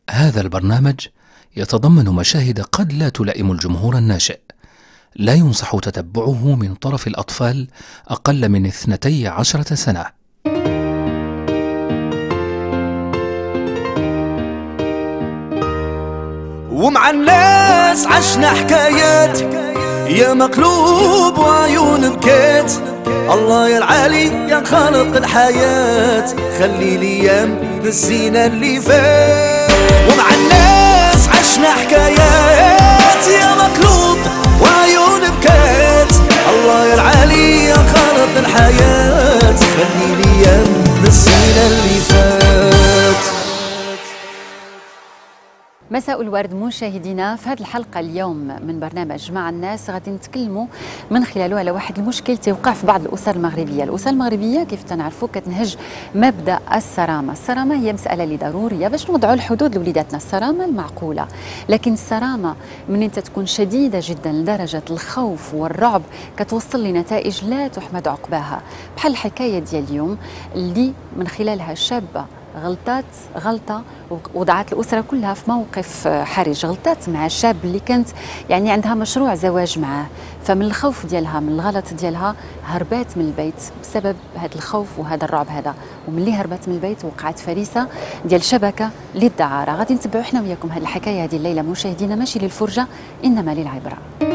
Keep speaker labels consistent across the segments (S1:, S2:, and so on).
S1: هذا البرنامج يتضمن مشاهد قد لا تلائم الجمهور الناشئ. لا ينصح تتبعه من طرف الأطفال أقل من 12 سنة.
S2: ومع الناس عشنا حكايات، يا مقلوب وعيون بكيت. الله يا العالي يا خالق الحياة، خلي الايام نسينا اللي فات. ومع الناس عشنا حكايات، يا مقلوب وعيون بكيت. الله يا العالي يا خالق الحياة، خلي الايام نسينا اللي فات.
S3: مساء الورد مشاهدينا. في هذه الحلقة اليوم من برنامج مع الناس غادي نتكلموا من خلاله على واحد المشكل توقع في بعض الأسر المغربية. الأسر المغربية كيف تنعرفوا كتنهج مبدأ الصرامة. الصرامة هي مسألة اللي ضرورية باش نوضعوا الحدود لوليداتنا، الصرامة المعقولة. لكن الصرامة من انت تكون شديدة جدا لدرجة الخوف والرعب كتوصل لنتائج لا تحمد عقباها، بحال الحكاية ديال اليوم اللي من خلالها شابة غلطة وضعت الأسرة كلها في موقف حرج. غلطات مع شاب اللي كانت يعني عندها مشروع زواج معاه، فمن الخوف ديالها من الغلط ديالها هربات من البيت بسبب هذا الخوف وهذا الرعب هذا. وملي هربت من البيت وقعت فريسة ديال شبكة للدعارة. غادي نتبعوا احنا وياكم هذه الحكاية هذه الليلة مشاهدينا، ماشي للفرجة إنما للعبرة.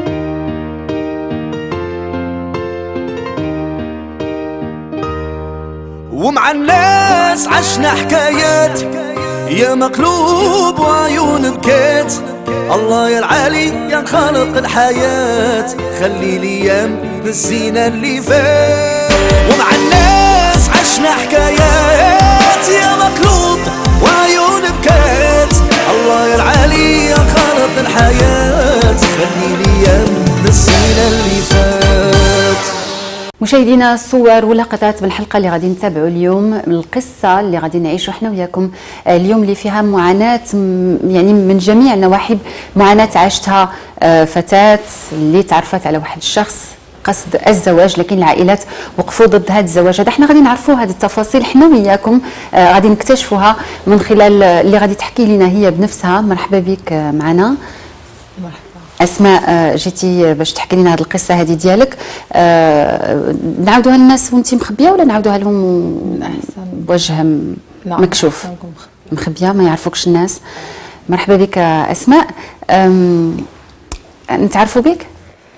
S2: ومع الناس عشنا حكايات، يا مقلوب وعيون بكيت. الله يا العالي يا خالق الحياة، خلي الايام نسينا اللي فات. ومع الناس عشنا حكايات، يا مقلوب وعيون بكيت. الله يا العالي يا خالق الحياة، خلي الايام نسينا اللي فات.
S3: مشاهدينا، الصور ولقطات من الحلقه اللي غادي نتابعوا اليوم، من القصه اللي غادي نعيشوا احنا وياكم اليوم، اللي فيها معاناه يعني من جميع النواحي. معاناه عاشتها فتاه اللي تعرفت على واحد الشخص قصد الزواج، لكن العائلات وقفوا ضد هذا الزواج. هذا احنا غادي نعرفوا هذه التفاصيل احنا وياكم، غادي نكتشفوها من خلال اللي غادي تحكي لنا هي بنفسها. مرحبا بك معنا.
S4: مرحبا
S3: أسماء، جيتي باش تحكي لنا هذه القصة هذه ديالك. نعاودوها للناس وانت مخبية ولا نعاودوها لهم بوجه مكشوف؟ مخبية ما يعرفوكش الناس. مرحبا بك أسماء. نتعرفوا بك؟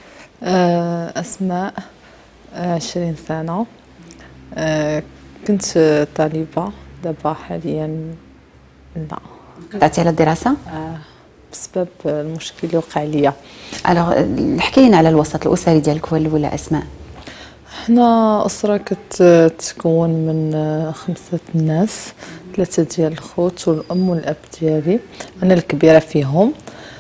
S4: أسماء 20 سنة. كنت طالبة، دابا حاليا لا.
S3: قطعتي على الدراسة؟
S4: بسبب المشكل اللي وقع ليا.
S3: الوغ حكي لنا على الوسط الاسري ديالك هو الاول اسماء.
S4: حنا اسره كتكون من 5 الناس، 3 ديال الخوت والام والاب ديالي، انا الكبيره فيهم.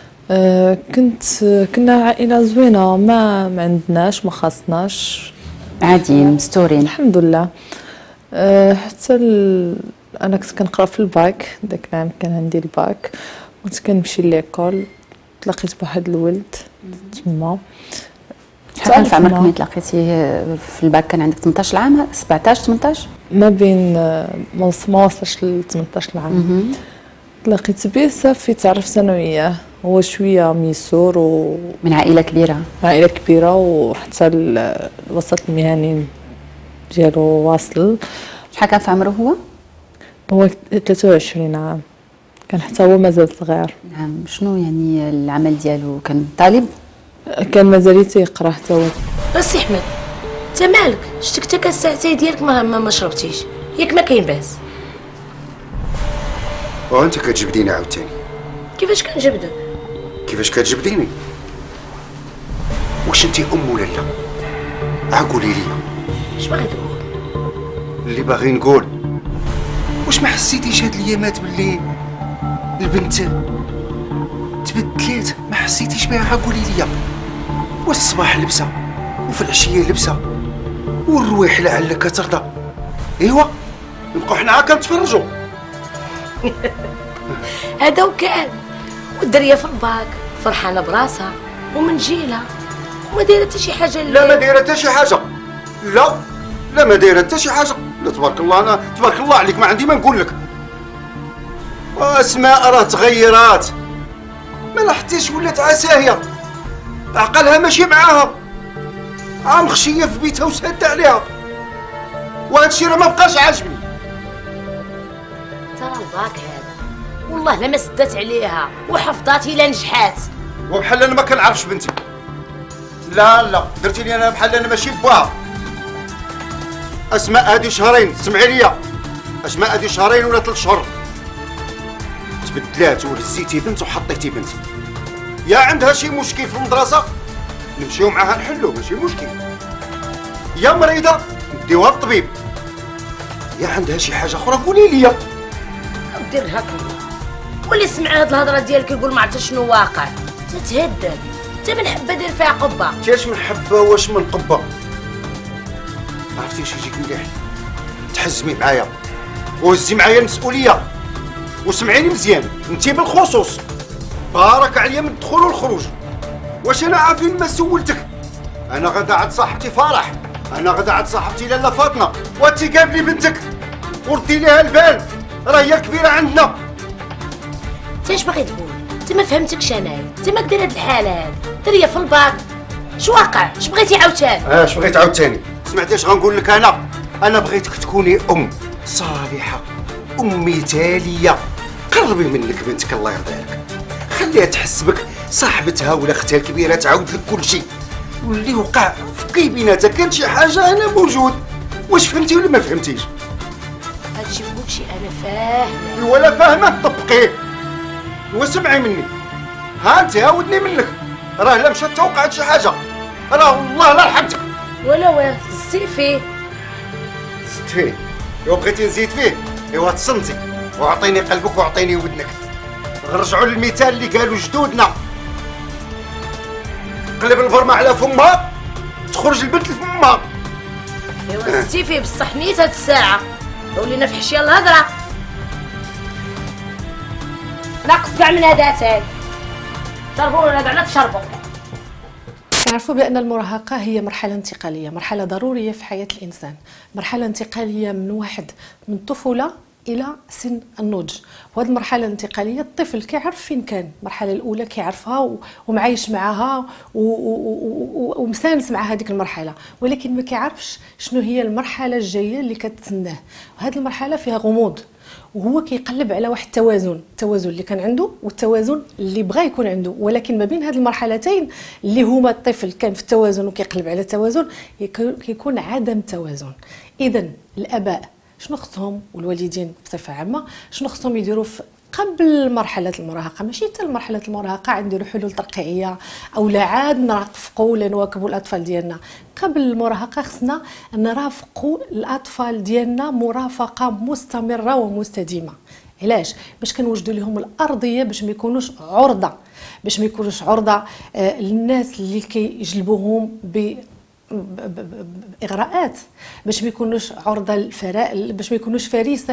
S4: كنا عائله زوينه، ما عندناش، ما خاصناش،
S3: عاديين مستورين
S4: الحمد لله. حتى انا كنت كنقرا في الباك، داك العام كان عندي الباك، كنت كنمشي ليكول، تلاقيت بواحد الولد تما.
S3: شحال في عمرك ملي تلاقيتي في الباك؟ كان عندك 18 عام، 17 18؟
S4: ما بين ما وصلش ل 18 عام. تلاقيت به صافي، تعرفت انا وياه. هو شويه ميسور
S3: من عائله كبيره.
S4: عائله كبيره، وحتى الوسط المهني ديالو واصل.
S3: شحال كان في عمره هو؟
S4: هو 23 عام، كان حتى هو مازال صغير.
S3: نعم. شنو يعني العمل ديالو؟ كان طالب؟
S4: كان مازال تيقرا حتى هو.
S5: السي احمد، انت مالك؟ شتك حتى كاس الساعتين ديالك ما شربتيش، ياك ما كاين باس.
S6: وانت كتجبديني عاوتاني.
S5: كيفاش كنجبدك؟
S6: كيفاش كتجبديني؟ واش انت ام ولا لا؟ قولي لي.
S5: اش باغي تقول؟
S6: اللي باغي نقول، واش ما حسيتيش هاد الايامات باللي البنت تبدلات؟ ما حسيتيش بها؟ قولي لي. واش الصباح لبسه وفي العشيه لبسه والرويح لعلك كترضى؟ ايوا نبقاو حنا كنتفرجوا.
S5: هذا وكان، والدريه في الباك فرحانه براسها ومنجيله وما دايره حتى شي حاجه.
S6: لا ما دايره حتى شي حاجه. لا ما دايره حتى شي حاجه. لا تبارك الله، انا تبارك الله عليك ما عندي ما نقول لك. واسماء راه تغيرات، ما لاحظتيش ولات عساهيه، عقلها ماشي معاها، مخشيه في بيتها وسادة عليها، وهذا الشيء راه ما بقاش عاجبني.
S5: ترى الباك هذا والله لما سدت عليها وحفظات الى نجحات.
S6: وبحال انا ما كنعرفش بنتي. لا درتي لي انا بحال انا ماشي باها. اسماء هذه شهرين، سمعي ليا، اسماء هذه شهرين ولا 3 شهور تبدلات وهزيتي بنت وحطيتي بنت. يا عندها شي مشكل في المدرسه نمشيو معاها نحلو، ماشي مشكل. يا مريضه نديوها للطبيب. يا عندها شي حاجه اخرى قولي لي.
S5: دير لها كلها. واللي سمع هاد الهضره ديالك يقول ما عرفتش شنو واقع. تتهدد انت من حبه دير فيها قبه.
S6: تاش من حبه واش من قبه؟ عرفتي واش يجيك مليح؟ تحزمي معايا وهزي معايا المسؤوليه وسمعيني مزيان، انت بالخصوص بارك عليا من الدخول والخروج. واش انا عارفين ما سولتك؟ انا غدا عند صاحبتي فرح، انا غدا عند صاحبتي لاله فاطمه، وانتي قابلي بنتك وردي ليها البال، راه هي الكبيره عندنا.
S5: انت اش باغي تقول؟ انت ما فهمتكش انايا، انت ما دير هاد الحاله هادي، دريه في الباك. اش واقع؟ اش بغيتي عاوتاني؟
S6: اش بغيت عاوتاني؟ سمعتي اش غنقول لك انا بغيتك تكوني ام صالحه، ام مثاليه. قربي منك بنتك الله يرضي عليك، خليها تحس بك صاحبتها ولا اختها الكبيره، تعاود لك كل شيء. واللي وقع في بيناتها كان شي حاجه انا موجود. واش فهمتي ولا ما فهمتيش؟
S5: هادشي كلشي انا فاهمه.
S6: ولا فاهمه طبقيه واسمعي مني. ها انت ودني منك، راه لا مشات توقعت شي حاجه راه والله لا رحمتك.
S5: ولا زي فيه
S6: زدت فيه. لو بغيتي نزيد فيه ايوا تصنتي واعطيني قلبك واعطيني ودنك. نرجعوا للمثال اللي قالوا جدودنا، قلب البرمه على فمها تخرج البنت لفمها.
S5: ايوا زدتي فيه بصح نيت هاد الساعه ولينا في حشيه الهضره. ناقص كاع من هذا شربوا ولا كاع لا تشربوا.
S7: نعرفوا بأن المراهقة هي مرحلة انتقالية، مرحلة ضرورية في حياة الإنسان، مرحلة انتقالية من الطفولة إلى سن النضج. وهذه المرحلة الانتقالية الطفل كيعرف فين كان، المرحلة الأولى كيعرفها ومعايش معها ومسانس مع هذيك المرحلة، ولكن ما كيعرفش شنو هي المرحلة الجاية اللي كتسناه. وهذه المرحلة فيها غموض، وهو كيقلب على واحد التوازن اللي كان عنده والتوازن اللي بغى يكون عنده. ولكن ما بين هذه المرحلتين اللي هما الطفل كان في التوازن وكيقلب على التوازن كيكون عدم توازن. اذا الاباء شنو خصهم والوالدين بصفه عامه شنو خصهم يديروا قبل مرحله المراهقه؟ ماشي حتى مرحله المراهقه عاد نديروا حلول ترقيعيه او لا عاد نرافقوا ولا نواكبوا الاطفال ديالنا. قبل المراهقه خصنا نرافقوا الاطفال ديالنا مرافقه مستمره ومستديمه. علاش؟ باش كنوجدوا لهم الارضيه باش ما يكونوش عرضه للناس اللي كيجلبوهم باغراءات، باش ما يكونوش عرضه باش ما يكونوش فريسه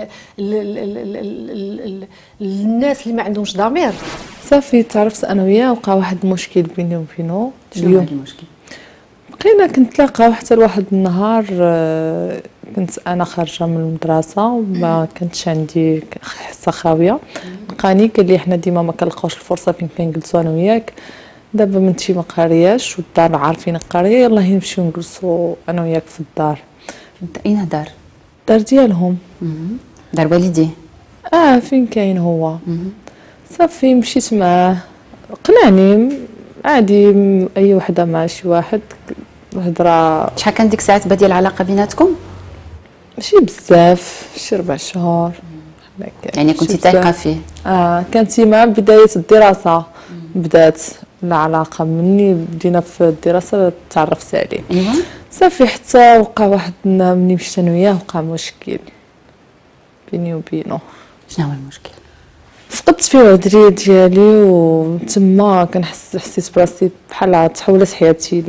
S7: للناس اللي ما عندهمش ضمير.
S4: صافي تعرفت انا وياه وقع واحد المشكل بيني وبينه.
S3: شنو هذا المشكل؟
S4: بقينا كنتلاقاو حتى لواحد النهار كنت انا خارجه من المدرسه وما كنتش عندي حصه خاويه، لقاني قال لي حنا ديما ما كنلقاوش الفرصه فين كنجلسوا انا وياك، دابا بنتي ما قارياش والدار عارفين قاريه، يلاه نمشيو نجلسوا انا وياك في الدار.
S3: اين دار؟
S4: دار ديالهم.
S3: دار والديه.
S4: فين كاين هو. صافي مشيت معاه قنعني عادي، اي وحده مع شي واحد هضره.
S3: شحال كان ديك الساعات باديه العلاقه بيناتكم؟
S4: ماشي بزاف، شي 4 شهور.
S3: يعني كنتي تايقه فيه؟
S4: كانت مع بدايه الدراسه بدات العلاقه، مني بدينا في الدراسه تعرفت عليه.
S3: ايوا
S4: صافي حتى وقع واحد مني مشيت انا وياه وقع مشكل بيني وبينه.
S3: شنو هو المشكل؟
S4: فقدت فيه العذريه ديالي وتما حسيت براسي بحال تحولت حياتي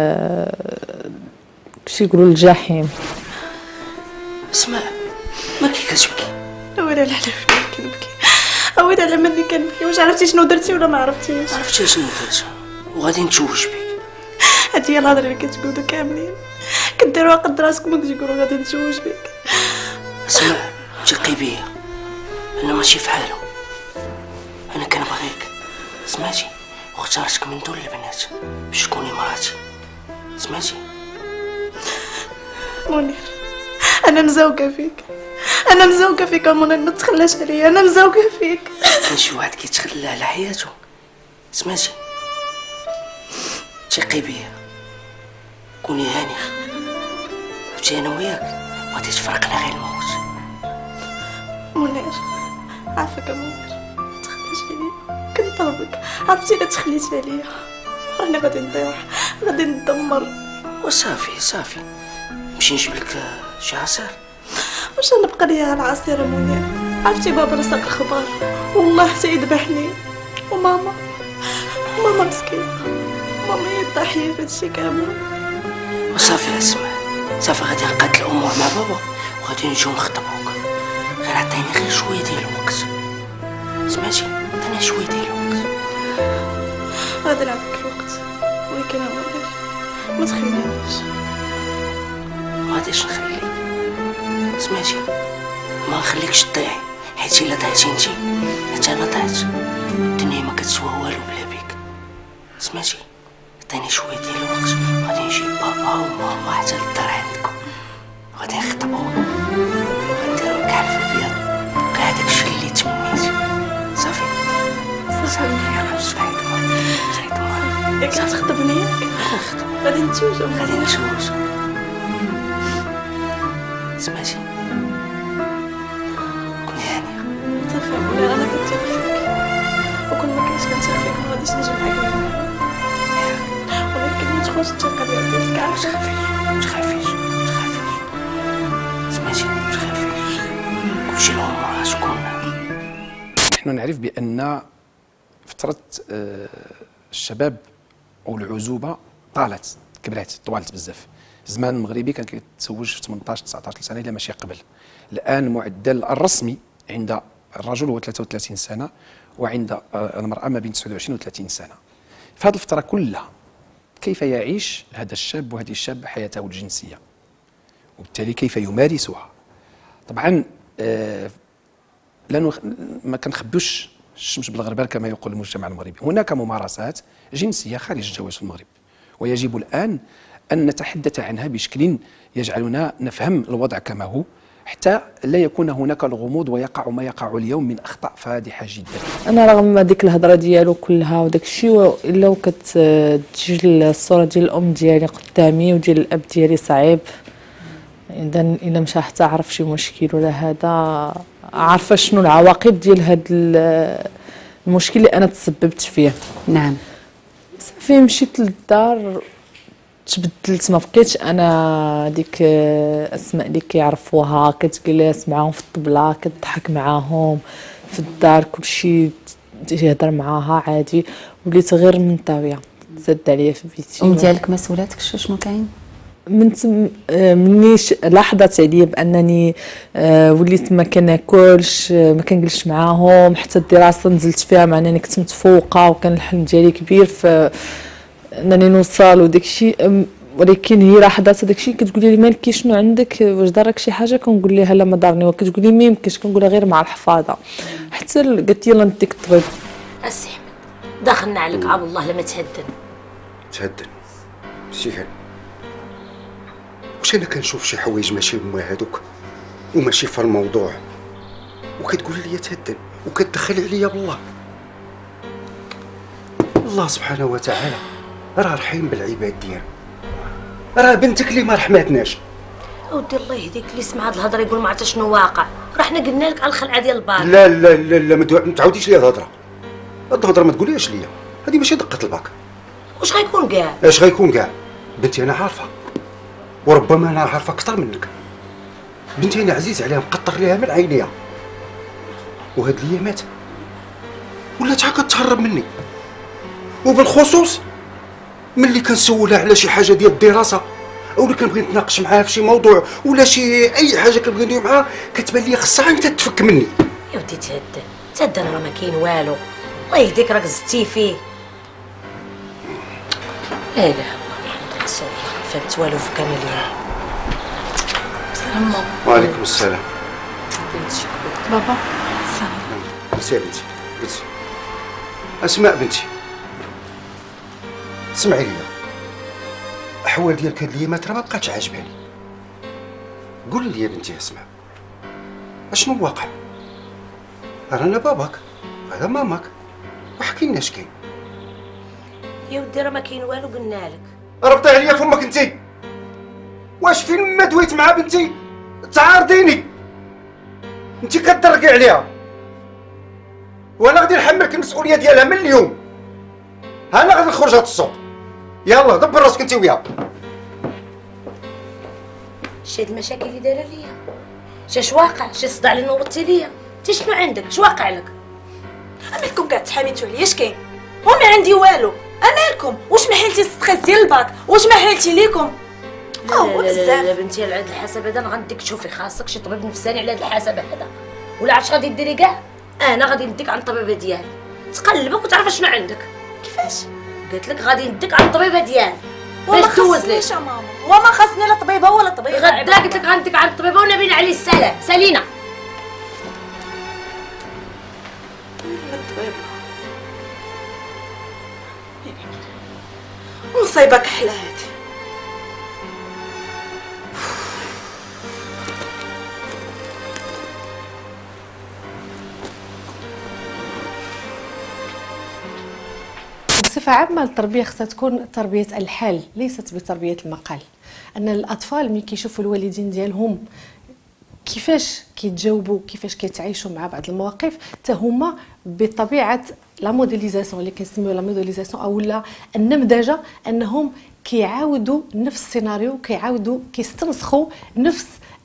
S4: كشي يقولوا الجحيم.
S8: اسمع، ما كيعجبك اولا على فين كنبكي، اولا على مني كنبكي. واش عرفتي شنو درتي ولا ما عرفتيش؟
S9: عرفتي شنو درت وغادي نتزوج بك.
S8: هادي هي الهضره اللي كتقولوا كاملين، كديروها قد راسكم وكتقولوا غادي نتزوج بك.
S9: اسمع، انت قبيله انا ماشي في حاله. انا كنبغيك سمعتي، واختارتك من دول البنات باش تكوني مراتي سمعتي.
S8: منير انا مزوقه فيك، انا مزوقه فيك منير، ما تخلاش عليا، انا مزوقه فيك.
S9: كاين شي واحد كيتخلى على حياته سمعتي. ثقي بيا، كوني هانيه، وتي انا وياك غادي تفرقنا غير الموت.
S8: منير عافاك منير، ما تخليش عليا، كنطلبك، عرفتي الا تخليت عليا راني غادي نطيح، غادي ندمر.
S9: وصافي صافي، نمشي نجيب لك شي عصير.
S8: واش نبقى ليا العصير منير؟ عرفتي بابا راه ساق الخبار والله حتى يذبحني، وماما مسكينه، ماما هي الضحيه في هادشي كامل.
S9: وصافي اسمع، صافي غادي نقاد الامور مع بابا وغادي نجيو نخطبوك. غير عطيني غير شويه ديال الوقت سمعتي، عطيني شويه ديال الوقت.
S8: غادي نعطيك الوقت، ولكن يا منير ما تخلينيش.
S9: ما غاديش نخليك سمعتي، ما نخليكش تضيعي، حيت الا ضيعتي انتي حتى انا ضيعت. الدنيا ما كتسوى والو بلا بيك سمعتي. عطيني شويه ديال الوقت، غادي نجيب بابا وماما حتى للدار عندكم، غادي نخطبو، غنديرو لك حفله بيض، كاع داكشي اللي تمنيتي. صافي صافي يلاه صحيت ماما،
S8: ياك غتخطبني؟ غادي نتزوجو،
S9: غادي نتزوجو سمعتي. كوني هانيه.
S8: صافي منير انا كنتيق فيك، وكل ما كنتش كنتيق فيك ما غاديش نجي معاك، ولكن ما تخونش الثقه ديالك، عرفتي.
S9: متخافيش سمعتي، متخافيش، كلشي الامور غتكون.
S10: نحن نعرف بان فتره الشباب او العزوبه طالت، طوالت بزاف. الزمان المغربي كان كيتزوج في 18 19 سنه الا ماشي قبل. الان المعدل الرسمي عند الرجل هو 33 سنه، وعند المراه ما بين 29 و 30 سنه. في هذه الفتره كلها كيف يعيش هذا الشاب وهذه الشابه حياته الجنسيه، وبالتالي كيف يمارسها. طبعا ما كنخبوش الشمس بالغربال كما يقول المجتمع المغربي. هناك ممارسات جنسيه خارج الجواز في المغرب، ويجب الان أن نتحدث عنها بشكل يجعلنا نفهم الوضع كما هو، حتى لا يكون هناك الغموض ويقع ما يقع اليوم من أخطاء فادحة جدا.
S4: أنا رغم ديك الهضرة ديالو كلها وداك الشيء، إلا وكتجي الصورة ديال الأم ديالي قدامي وديال الأب ديالي صعيب. إذا إلا مشى حتى عرف شي مشكل ولا هذا، عارفة شنو العواقب ديال هذا المشكل اللي أنا تسببت فيه.
S3: نعم.
S4: صافي مشيت للدار، تبدلت، ما بقيتش انا ديك اسماء اللي كيعرفوها، كتجلس معاهم في الطبله، كتضحك معاهم في الدار، كلشي تهضر معاها عادي. وليت غير منطويه، زاد عليا في بيتي.
S3: الام ديالك ما سولاتكش شنو كاين؟
S4: مني لاحظت عليا بانني وليت ما كناكلش، ما كنجلسش معاهم، حتى الدراسه نزلت فيها مع انني كنت متفوقه وكان الحلم ديالي كبير في انني نوصل وداكشي. ولكن هي لاحظت داكشي، كتقول لي مالكي شنو عندك، واش دارك شي حاجه؟ كنقول لها لا ما دارني، وكتقول لي ما يمكنش، كنقول لها غير مع الحفاظه. حتى قالت لي يلاه نديك الطبيب.
S5: السي احمد دخلنا عليك عاب الله لما
S6: تهدن سيهان. واش انا كنشوف شي حوايج ماشي هما هادوك وماشي في الموضوع، وكتقول لي تهدن وكتدخل عليا بالله. الله سبحانه وتعالى راه رحيم بالعباد ديالو، راه بنتك اللي ما رحماتناش.
S5: اودي الله يهديك، اللي سمع هاد الهضره يقول ما عرفت شنو واقع. راه حنا قلنا لك على الخلعه ديال الباك.
S6: لا لا لا لا، ما تعاوديش لي الهضره، الهضره ما تقوليهاش ليا، هذه ماشي دقه الباك.
S5: واش غيكون كاع؟
S6: اش غيكون كاع؟ بنتي انا عارفه، وربما انا عارفه اكثر منك. بنتي انا عزيز عليها، مقطر ليها من عينيها، وهاد الايامات ولات عا كتهرب مني. وبالخصوص ملي كنسولها على شي حاجه ديال الدراسه، اولا كنبغي نتناقش معاها في شي موضوع ولا شي اي حاجه كنبغي ندير معاها، كتبان لي خصها انت تفك مني.
S5: يا ودي تهدن راه ما كاين والو، الله يهديك راك زدتي فيه. لا اله الا الله محمد رسول الله، فهمت والو في كامل. السلام عليكم.
S6: وعليكم السلام.
S8: بابا السلام
S6: بنتي يا بنتي بنتي اسماء بنتي، اسمعي لي، الاحوال ديالك هاد الايامات راه ما بقاتش عاجباني. قولي لي يا بنتي اسماء، اشنو واقع؟ رانا باباك هذا ماماك، وحكي لنا اش كاين.
S5: يا ودي راه ما كاين والو، قلنا لك.
S6: ربطي عليا فمك انتي، واش فين ما دويت مع بنتي تعارضيني؟ انتي كتدرقي عليها، وانا غادي نحملك المسؤوليه ديالها من اليوم. انا غادي نخرج هاد السوق، يلا دبر راسك انتي وياها.
S5: شي هاد المشاكل اللي دايره ليا، اش واقع؟ شي صداع اللي نوضتي ليا، انت شنو عندك؟ اش واقع لك؟
S8: مالكم كاع تحاميتوا عليا؟ اش كاين؟ وما عندي والو، مالكم؟ واش ما حيلتي ستريس ديال الباك؟ واش ما حيلتي ليكم؟
S5: هو بزاف. لا بنتي على هاد الحساب هذا انا غنديك تشوفي، خاصك شي طبيب نفساني على هاد الحساب هذا، ولا عرفتش غادي ديري كاع؟ انا غادي نديك عند الطبيبه ديالي تقلبك وتعرف شنو عندك.
S8: كيفاش؟
S5: قلت لك غادي نديك عند الطبيبه ديالي
S8: وما
S5: باش دوز لك.
S8: خاصنيش ماما، وما خاصني لا طبيبه ولا طبيبه.
S5: غدا قلت لك غنديك عند الطبيبه ونبينا عليه السلام. سالينا
S8: مصيبه كحله هادي.
S7: بصفة عامة التربية خصها تكون تربية الحال ليست بتربية المقال. أن الأطفال ملي كيشوفوا الوالدين ديالهم كيفاش كيتجاوبوا، كيفاش كيتعايشوا مع بعض المواقف، حتى هما بطبيعة لا موديليزاسيون اللي كنسميو لا موديليزاسيون او لا النمذجه، انهم كيعاودوا نفس السيناريو، كيستنسخوا نفس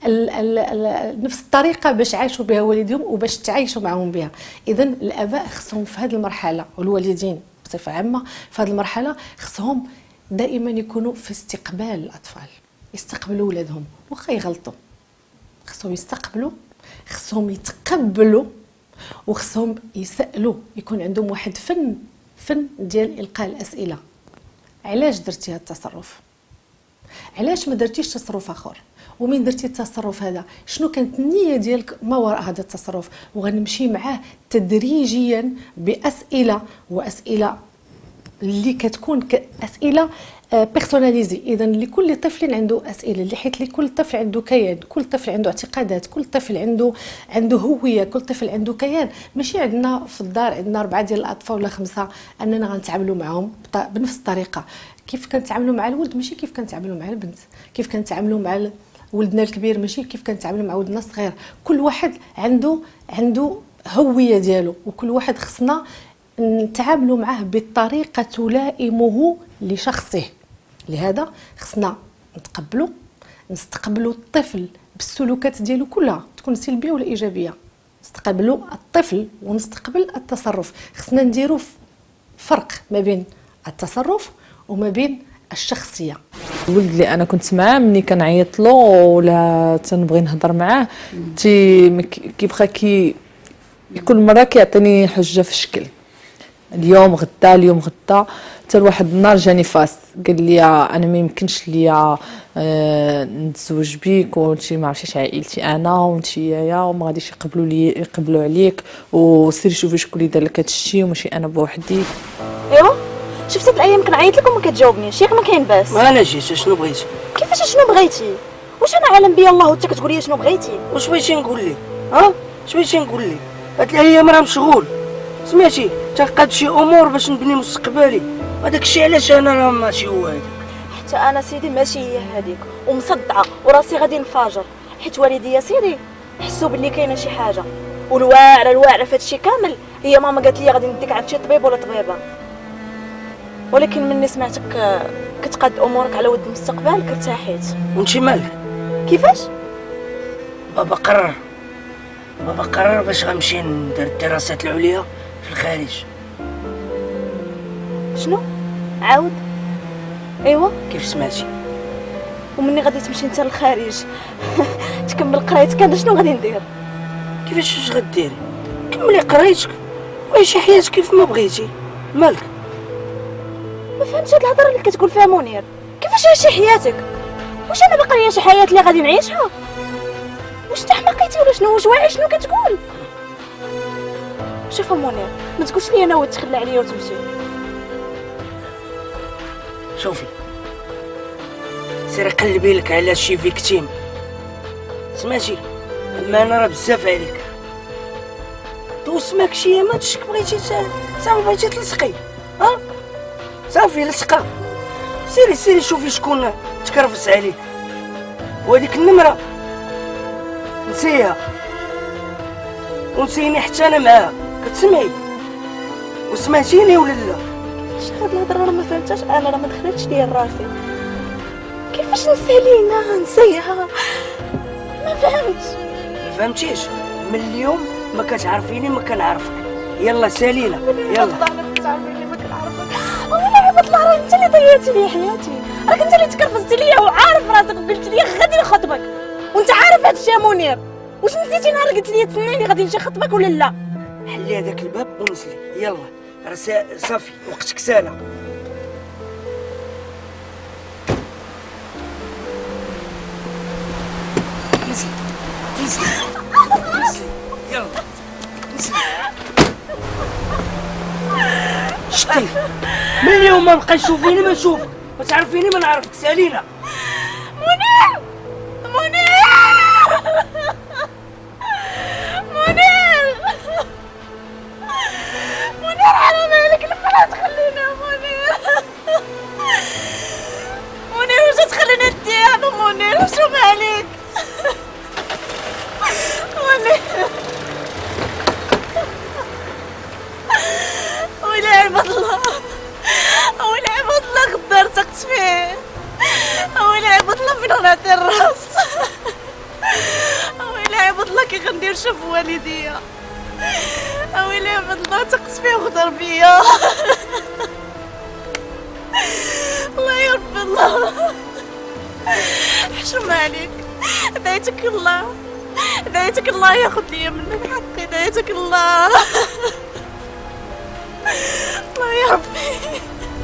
S7: نفس الطريقه باش عاشوا بها والديهم وباش تعايشوا معهم بها. اذا الاباء خصهم في هذه المرحله والوالدين بصفه عامه في هذه المرحله خصهم دائما يكونوا في استقبال الاطفال، يستقبلوا ولادهم واخا يغلطوا، خصهم يستقبلوا، خصهم يتقبلوا، وخصهم يسالوا، يكون عندهم واحد فن ديال القاء الاسئله. علاش درتي هذا التصرف؟ علاش ما درتيش تصرف اخر؟ ومن درتي التصرف هذا شنو كانت النيه ديالك ما وراء هذا التصرف؟ وغنمشي معاه تدريجيا باسئله، واسئله اللي كتكون اسئله بيرسوناليزي. اذا لكل طفل عنده اسئله، اللي حيت لكل طفل عنده كيان، كل طفل عنده اعتقادات، كل طفل عنده هويه، كل طفل عنده كيان. ماشي عندنا في الدار عندنا 4 ديال الاطفال ولا 5 اننا غنتعاملوا معهم بنفس الطريقه. كيف كنتعاملوا مع الولد ماشي كيف كنتعاملوا مع البنت، كيف كنتعاملوا مع ولدنا الكبير ماشي كيف كنتعاملوا مع ولدنا الصغير. كل واحد عنده هويه ديالو، وكل واحد خصنا نتعاملوا معه بطريقه تلائمه لشخصه. لهذا خصنا نستقبلوا الطفل بالسلوكات ديالو كلها، تكون سلبيه ولا ايجابيه. نستقبلوا الطفل ونستقبل التصرف. خصنا نديروا فرق ما بين التصرف وما بين الشخصيه.
S4: الولد اللي انا كنت معاه ملي كنعيط له ولا تنبغي نهضر معاه كيبقى كل مره كيعطيني حجه في الشكل، اليوم غدا. حتى لواحد النهار جاني فاس قال لي انا ما يمكنش ليا نتزوج بيك، وانت ما عرفتيش عائلتي انا وانت يايا وما غاديش يقبلوا عليك، وسيري شوفي شكون اللي دار لك هذا الشيء وماشي انا بوحدي.
S8: ايوا شفتي هاد الايام كنعيط لك وما كتجاوبنيش، ياك ما كاين باس.
S9: ما انا جيت شنو بغيتي؟
S8: كيفاش شنو بغيتي؟ واش انا عالم بيا الله وانت كتقول لي شنو بغيتي؟
S9: واش بغيتي نقول لك؟ اش بغيتي نقول لك؟ هاد الايام راه مشغول، سمعتي تنقاد شي امور باش نبني مستقبلي، هذاك الشيء علاش انا راه ماشي هو هذاك.
S8: حتى انا سيدي ماشي هي هذيك، ومصدعه وراسي غادي نفاجر، حيت والدي يا سيدي حسوا باللي كاينه شي حاجه، والواعره في هادشي كامل هي ماما قالت لي غادي نديك عند شي طبيب ولا طبيبه. ولكن مني سمعتك كتقاد امورك على ود مستقبلك ارتاحيت.
S9: وانت مالك؟
S8: كيفاش؟
S9: بابا قرر باش غنمشي ندير الدراسات العليا في الخارج.
S8: شنو؟ عاود. ايوا
S9: كيف سمعتي؟
S8: ومني غادي تمشي انت للخارج تكمل قرايتك، انا شنو غادي ندير؟
S9: كيفاش اش غديري؟ كملي قرايتك وعيشي حياتك كيف ما بغيتي. مالك؟
S8: ما فهمتش هاد الهضره اللي كتقول فيها منير. كيفاش عيشي حياتك؟ واش انا باقا ليا شي حياه اللي غادي نعيشها؟ واش انت حماقيتي ولا شنو؟ واش واعي شنو كتقول؟ شوف منير، ما تقولش لي انا وتخلى عليا وتمشي.
S9: شوفي سيري قلبي لك على شي فيكتيم، سمعتي؟ اما انا راه بزاف عليك. توسمك شي ما تشك بغيتي صافي بغيتي تلصقي، ها صافي لصقه. سيري شوفي شكون تكرفس عليك، وهذيك النمره نسيها ونسيني حتى انا معاها. كتسمعي وسمعتيني ولا لا؟
S8: كيفاش هاد الهضره راه ما فهمتهاش انا، راه ما دخلتش ليا لراسي. كيفاش نسالينا نسيها؟ ما فهمتش.
S9: ما فهمتيش؟ من اليوم ما كتعرفيني ما كنعرفك. يلا سالينا يلا.
S8: والله ما كتعرفيني ما كنعرفك. والله عباد الله راه انت اللي ضيعتي لي حياتي، راك انت اللي تكرفزتي ليا وعارف راسك وقلت لي غادي نخطبك وانت عارف هذا الشيء يا منير. واش نسيتي نهار قلت لي تسنيني غادي نمشي نخطبك ولا لا؟
S9: حلي هذاك الباب ونزلي يلا، راه صافي وقتك سالا. نزلي يلا نزلي. شتي من اليوم ما بقاش تشوفيني ما نشوفك، ما تعرفيني ما نعرفك. سالينا
S8: منير حرام عليك لا تخلينا منير واش تخلينا ندير منير واش عليك ويلي عباد الله غدار سقت فيه. ويلي عباد الله فين غنعطي الراس. ويلي عباد الله كي غندير شوف والديا. ويلي عباد الله تقت فيه وغدر بيا. الله يا رب الله حشم عليك. دعيتك الله ياخذ لي منك حقي. دعيتك الله الله يا ربي.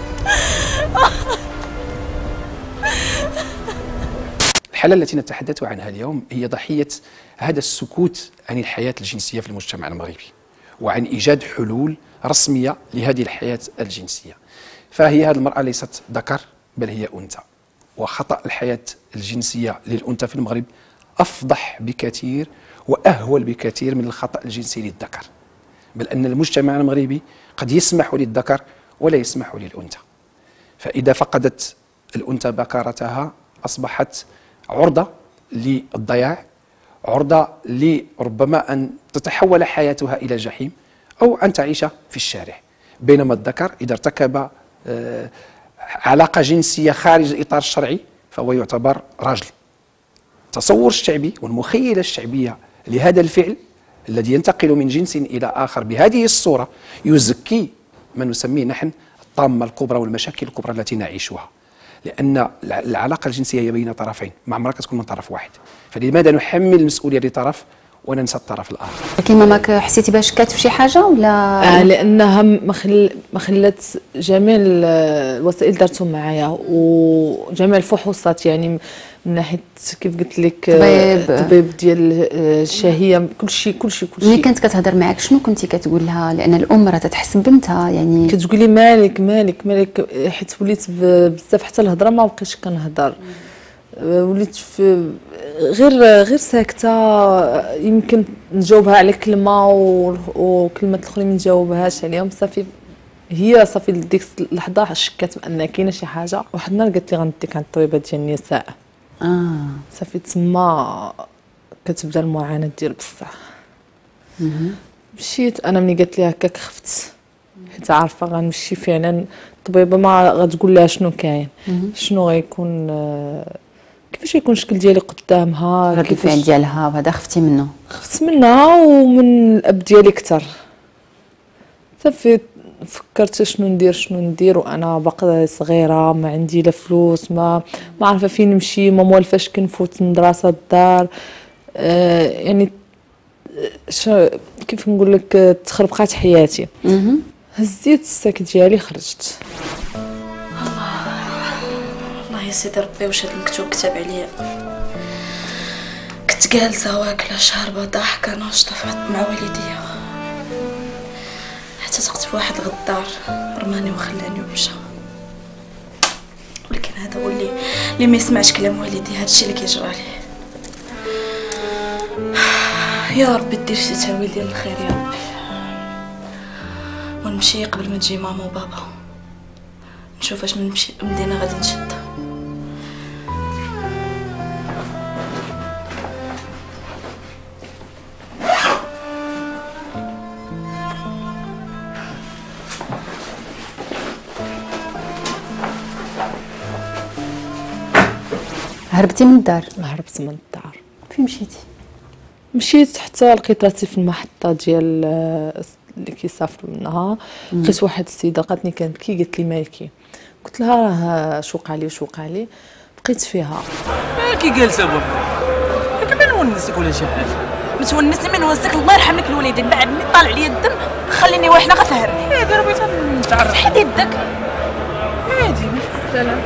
S10: الحالة التي نتحدث عنها اليوم هي ضحية هذا السكوت عن الحياة الجنسية في المجتمع المغربي، وعن إيجاد حلول رسمية لهذه الحياة الجنسية. فهي هذه المرأة ليست ذكر بل هي أنثى، وخطأ الحياة الجنسية للأنثى في المغرب أفضح بكثير وأهول بكثير من الخطأ الجنسي للذكر، بل أن المجتمع المغربي قد يسمح للذكر ولا يسمح للأنثى. فإذا فقدت الأنثى بكارتها أصبحت عرضة للضياع، عرضة لربما أن تتحول حياتها إلى جحيم أو أن تعيش في الشارع. بينما الذكر إذا ارتكب علاقة جنسية خارج الإطار الشرعي فهو يعتبر راجل. التصور الشعبي والمخيلة الشعبية لهذا الفعل الذي ينتقل من جنس إلى آخر بهذه الصورة يزكي ما نسميه نحن الطامة الكبرى والمشاكل الكبرى التي نعيشها، لأن العلاقة الجنسية هي بين طرفين، ما عمرها كتكون من طرف واحد. فلماذا نحمل المسؤولية لطرف وننسى الطرف الآخر؟
S3: لكن ماماك حسيتي باش كاتف شي حاجة ولا؟
S4: لأنها ما خلات جميع الوسائل دارتهم معايا وجميع الفحوصات، يعني من ناحيه كيف قلت لك الطبيب ديال الشهيه كل شيء.
S3: ملي كانت كتهضر معاك شنو كنتي كتقول لها؟ لان الام راه تتحس بنتها، يعني
S4: كتقولي مالك حيت وليت بزاف حتى الهضره ما بقيتش كنهضر، وليت في غير ساكته. يمكن نجاوبها على كلمه وكلمه الاخرين ما نجاوبهاش عليهم. صافي هي صافي ديك اللحظه شكات بان كاينه شي حاجه. واحد النهار قالت لي غنديك عند الطبيبه ديال النساء. صافي تما كتبدا المعاناه ديال بصح. مشيت انا ملي قالت لي هكاك خفت، حيت عارفه غنمشي فعلا الطبيبه ما غتقول لها شنو كاين، شنو غيكون، كيفاش يكون الشكل ديالي قدامها،
S3: رد الفعل ديالها، وهذا خفت منها
S4: ومن الاب ديالي اكثر. صافي فكرت شنو ندير وانا باقا صغيره، ما عندي لا فلوس، ما عارفه فين نمشي، ما موالفاش كنفوت مدرسه الدار. يعني كيف نقول لك تخربقات حياتي. هزيت الساك ديالي خرجت.
S8: الله يا سيدي ربي، واش هذا المكتوب كتب عليا؟ كنت جالسه واكله شاربه ضاحكه ناشطه في مع والديا، حتى سقت في واحد الغدار رماني وخلاني ومشى. ولكن هذا هو اللي ما يسمعش كلام والدي، هذا الشيء اللي كيجرى ليه. يا ربي دير شي تاويل ديال الخير يا ربي، ونمشي قبل ما تجي ماما وبابا، نشوف اش من مدينه غادي نشد.
S3: هربتي من الدار؟
S4: ما هربت من الدار.
S3: فين مشيتي؟
S4: مشيت حتى لقيت راسي في المحطه ديال اللي كيسافروا منها. لقيت واحد السيده لقاتني كنبكي، قالت لي مالكي؟ قلت لها راه شوق علي. بقيت فيها
S11: مالكي جالسه بوحدك؟ ما نونسك ولا شي حاجه.
S8: ما تونسني، ما نونسك، الله يرحم لك الوالدين. بعد ملي طالع لي الدم خليني واحده غفهمني.
S11: عادي راه بغيت نتعرف.
S8: حيد يدك.
S11: عادي. السلام.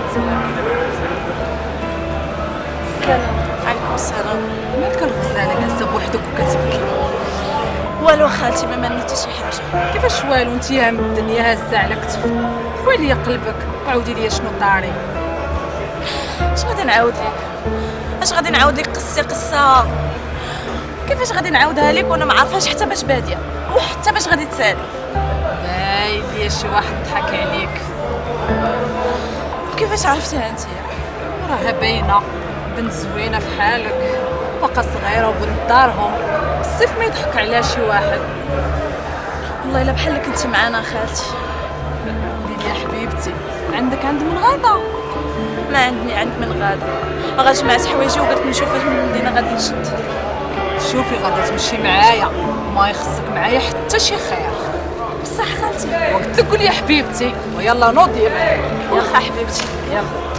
S8: عليكم السلام.
S11: مالك الغزاله جالسه بوحدك وكتبكي؟
S8: والو خالتي، ما منيتي شي حاجه.
S11: كيفاش والو؟ انت هام الدنيا هازه على كتفك. خوي لي قلبك وعاودي لي شنو طاري.
S8: اش غادي نعاود لك؟ اش غادي نعاود لك؟ قصه كيفاش غادي نعاودها لك وانا ما عارفاش حتى باش باديه وحتى باش غادي تسالي؟
S11: باين لي شي واحد ضحك عليك.
S8: كيفاش عرفتيها انت؟
S11: راها باينه، بنت زوينه في حالك، باقا صغيره وبنت دارهم، بزاف ما يضحك عليها شي واحد.
S8: والله الا بحالك انت معانا خالتي.
S11: قولي يا حبيبتي، عند من غادا؟
S8: ما عند من غادا، غا جمعت حوايجي وقلت نشوف اش من المدينه غادي نشد.
S11: شوفي غادا تمشي معايا، ما يخصك معايا حتى شي خير.
S8: بصح خالتي
S11: وقلت لك قولي يا حبيبتي، ويلا نوضي.
S8: واخا حبيبتي
S11: يلا.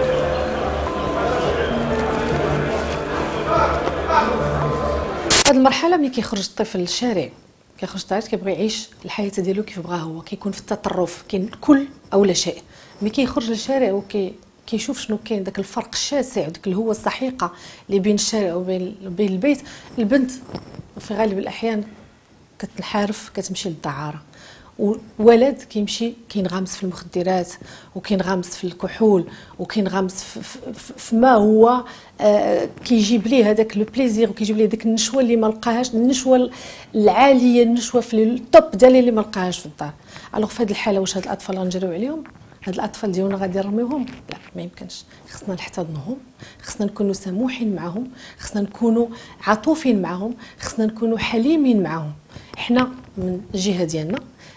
S7: هاد المرحله ملي كيخرج الطفل للشارع، كيبغي يعيش الحياه ديالو كيف بغا هو، كيكون في التطرف، كاين كل او لا شيء. ملي كيخرج للشارع كيشوف شنو كاين، داك الفرق الشاسع وديك الهوه السحيقه اللي بين الشارع وبين البيت. البنت في غالب الاحيان كتنحرف، كتمشي للدعاره، وولد كيمشي كينغمس في المخدرات وكينغمس في الكحول وكينغمس في ما هو كيجيب ليه هذاك لو بليزير، وكيجيب ليه ديك النشوه اللي ما لقاهاش، النشوه العاليه، النشوه في الطوب ديالي اللي ما لقاهاش في الدار. الوغ في هذه الحاله واش هاد الاطفال غنجريو عليهم؟ هاد الاطفال ديالنا غادي نرميوهم؟ لا، ما يمكنش. خصنا نحتضنهم، خصنا نكونوا سموحين معهم، خصنا نكونوا عطوفين معهم، خصنا نكونوا حليمين معهم. احنا من الجهه ديالنا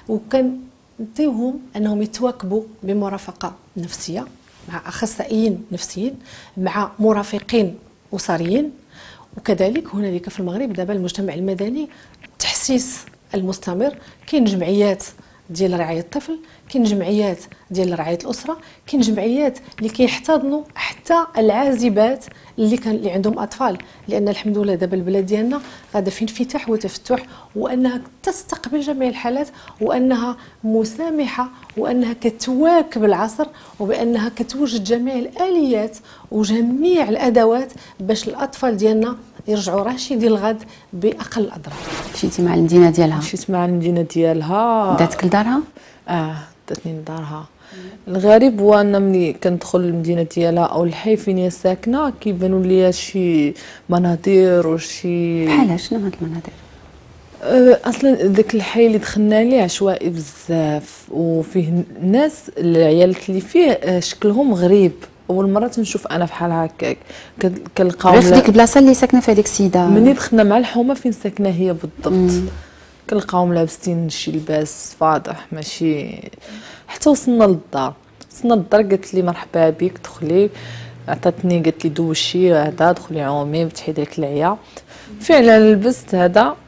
S7: وكنديوهم انهم يتواكبوا بمرافقه نفسيه مع اخصائيين نفسيين، مع مرافقين اسريين. وكذلك هنالك في المغرب دابا المجتمع المدني التحسيس المستمر. كاين جمعيات ديال رعايه الطفل، كاين جمعيات ديال رعايه الاسره، كاين جمعيات اللي كيحتضنوا حتى العازبات اللي عندهم اطفال، لان الحمد لله دابا البلاد ديالنا غادا في انفتاح وتفتح، وانها تستقبل جميع الحالات، وانها مسامحه، وانها كتواكب العصر، وبانها كتوجد جميع الاليات وجميع الادوات باش الاطفال ديالنا يرجعوا راشدين الغد باقل الاضرار.
S3: مشيتي مع المدينه ديالها؟
S4: مشيت مع المدينه ديالها.
S3: داتك لدارها؟
S4: داتني لدارها. الغريب هو ان ملي كندخل المدينه ديالها او الحي فين هي ساكنه كيبانوا لي شي مناظر وشي.
S3: بحال شنو هاد المناظر؟
S4: اصلا داك الحي اللي دخلنا ليه عشوائي بزاف، وفيه الناس العيالات اللي فيه شكلهم غريب. اول مره تنشوف انا بحال هكاك، كنلقاو
S3: غير في ديك البلاصه اللي ساكنه فيها ديك السيده.
S4: ملي دخلنا مع الحومه فين ساكنه هي بالضبط، كنلقاوهم لابسين شي لباس فاضح ماشي. حتى وصلنا للدار، قالت لي مرحبا بك دخلي، عطاتني قالت لي دوشي هذا، دخلي عومي بتحي داك العيا. فعلا لبست هذا،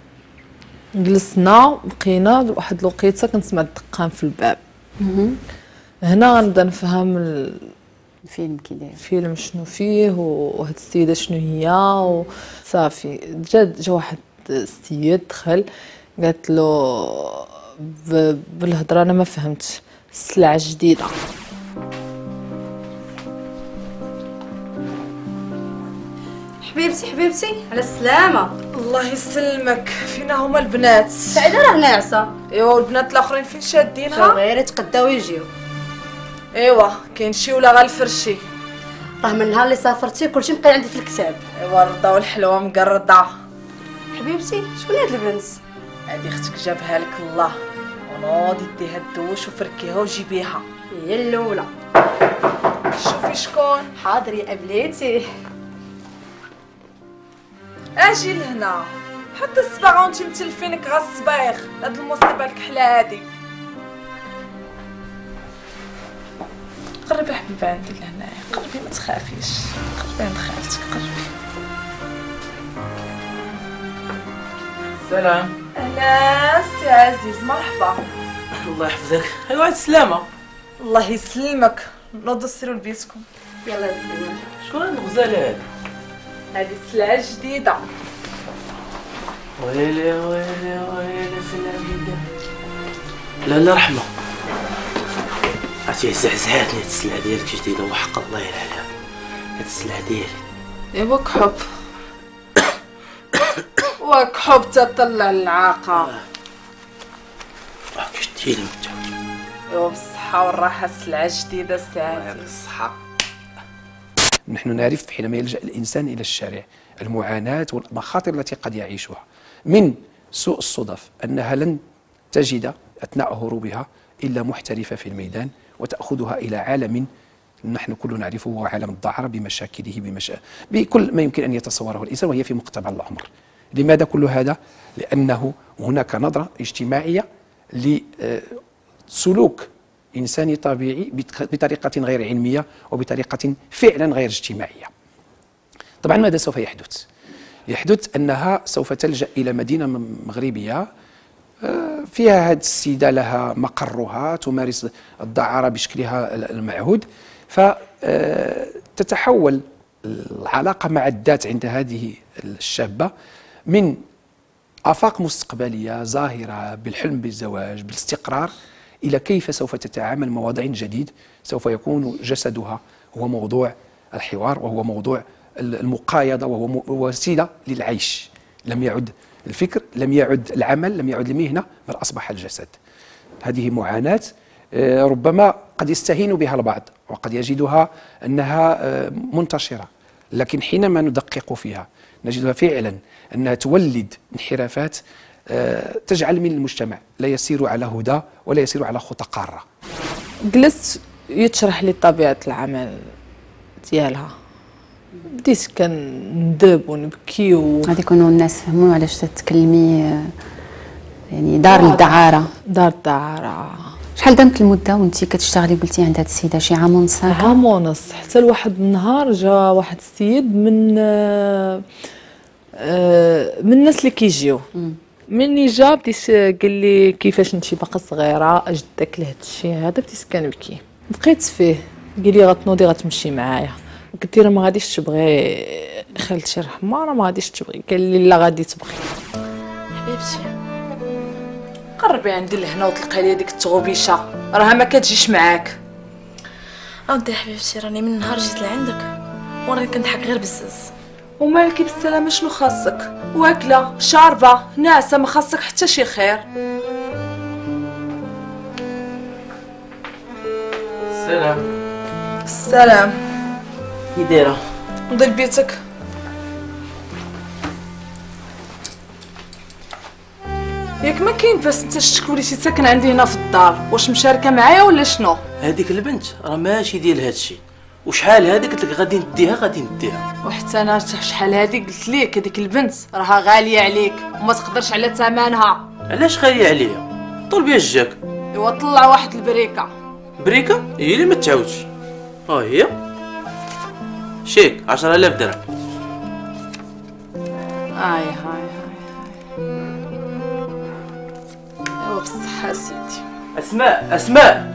S4: جلسنا بقينا واحد الوقيته كنسمع الدقان في الباب. هنا غنبدا نفهم
S3: الفيلم كي داير،
S4: الفيلم شنو فيه وهاد السيده شنو هي وصافي. جا واحد السيد دخل قالت له بالهضره انا ما فهمتش، السلعه جديده.
S11: حبيبتي على السلامة.
S12: الله يسلمك. فينا هما البنات؟
S11: سعيدة راه ناعسة.
S12: ايوا والبنات الاخرين فين شادينها؟
S11: جاو غير يتقداو يجيو.
S12: ايوا كاين شي ولا غالفرشي؟
S11: راه من النهار اللي سافرتي كلشي بقى عندي في الكتاب.
S12: ايوا الرضا والحلوه مقرده.
S11: حبيبتي شكون هاد البنت؟
S12: هادي اختك جابها لك الله، ونوض يديها الدوش وفركيها وجيبيها.
S11: هي الاولى.
S12: شوفي شكون.
S11: حاضر يا بليتي.
S12: اجي لهنا حتى الصباغه وانتي متلفينك غا الصبايغ. هاد المصيبه الكحله هادي. قربي حبيبه عندي لهنايا، قربي ما تخافيش، قربي عند خالتك قربي.
S13: سلام.
S12: اهلا سي عزيز، مرحبا.
S13: الله يحفظك. ايوا عاد السلامه.
S12: الله يسلمك. نوضوا سيروا لبيتكم.
S11: يلا بسم.
S13: شكون هاد الغزاله هادي؟
S12: هادي السلعه جديده.
S13: ويلي ويلي ويلي سلعه جديده. لا رحمه، عرفتي زعزعاتني هاد السلعه ديالك جديده وحق الله يلعنها. هاد السلعه ديالي.
S12: ايوا كحب وكحب تطلع العاقه.
S13: شتيني انت.
S12: ايوا بالصحه والراحه السلعه جديده سي عزيز.
S13: بالصحه.
S10: نحن نعرف حينما يلجأ الإنسان إلى الشارع المعاناة والمخاطر التي قد يعيشها، من سوء الصدف أنها لن تجد أثناء هروبها إلا محترفة في الميدان وتأخذها إلى عالم نحن كلنا نعرفه، هو عالم الدعارة بمشاكله بكل ما يمكن أن يتصوره الإنسان، وهي في مقتبل العمر. لماذا كل هذا؟ لأنه هناك نظرة اجتماعية لسلوك إنساني طبيعي بطريقة غير علمية وبطريقة فعلا غير اجتماعية. طبعا ماذا سوف يحدث؟ يحدث أنها سوف تلجأ إلى مدينة مغربية فيها هذه السيدة لها مقرها تمارس الدعارة بشكلها المعهود، فتتحول العلاقة مع الذات عند هذه الشابة من آفاق مستقبلية ظاهرة بالحلم بالزواج بالاستقرار إلى كيف سوف تتعامل مع وضع جديد سوف يكون جسدها هو موضوع الحوار، وهو موضوع المقايضة، وهو وسيلة للعيش. لم يعد الفكر، لم يعد العمل، لم يعد المهنة، بل أصبح الجسد. هذه معاناة ربما قد يستهين بها البعض وقد يجدها أنها منتشرة، لكن حينما ندقق فيها نجدها فعلا أنها تولد انحرافات تجعل من المجتمع لا يسير على هدى ولا يسير على خطى قارة.
S4: جلست يتشرح لي طبيعة العمل ديالها، بديت كندب ونبكي
S3: غادي يكونوا الناس فهموا علاش تتكلمي يعني دار الدعارة.
S4: دار الدعارة.
S3: شحال دامت المدة وانتي كتشتغلي؟ قلتي عند هاد السيدة شي عام ونص.
S4: عام ونص، حتى لواحد النهار جا واحد السيد من الناس اللي كيجيو. مني جا بديت قال لي كيفاش انتي باقا صغيره اجدك لهاد الشيء هذا، بديت كنبكي. بقيت فيه قال لي غتنوضي غتمشي معايا. قلت له ما غاديش تبغي خالتي رحمه، راه ما غاديش تبغي. قال لي لا غادي تبغي.
S12: حبيبتي قربي عندي لهنا وطلقي لي ديك التغوبيشه، راها ما كتجيش معاك.
S8: اودي حبيبتي راني من نهار جيت لعندك وراني كنضحك غير بزاز.
S12: ومالكي بالسلامه؟ شنو خاصك؟ واكله شاربه ناعسه، ما خاصك حتى شي خير.
S13: السلام.
S12: السلام.
S13: كي دايره؟
S12: نضي لبيتك. ياك ما كاين باس انت شتكولي شي ساكن عندي هنا في الدار، واش مشاركه معايا ولا شنو؟
S13: هذيك البنت راه ماشي ديال هادشي، وشحال هادي قلت لك غادي نديها.
S12: وحتى انا شحال هادي قلت ليك هذيك البنت راها غاليه عليك وما تقدرش على ثمنها.
S13: علاش غاليه عليا؟ طول بيا الجاك.
S12: ايوا طلع واحد البريكه.
S13: بريكه؟ هي اللي ما تعاودش. هي شيك 10000 درهم.
S12: هاي ايوا بالصحه سيدي.
S13: اسماء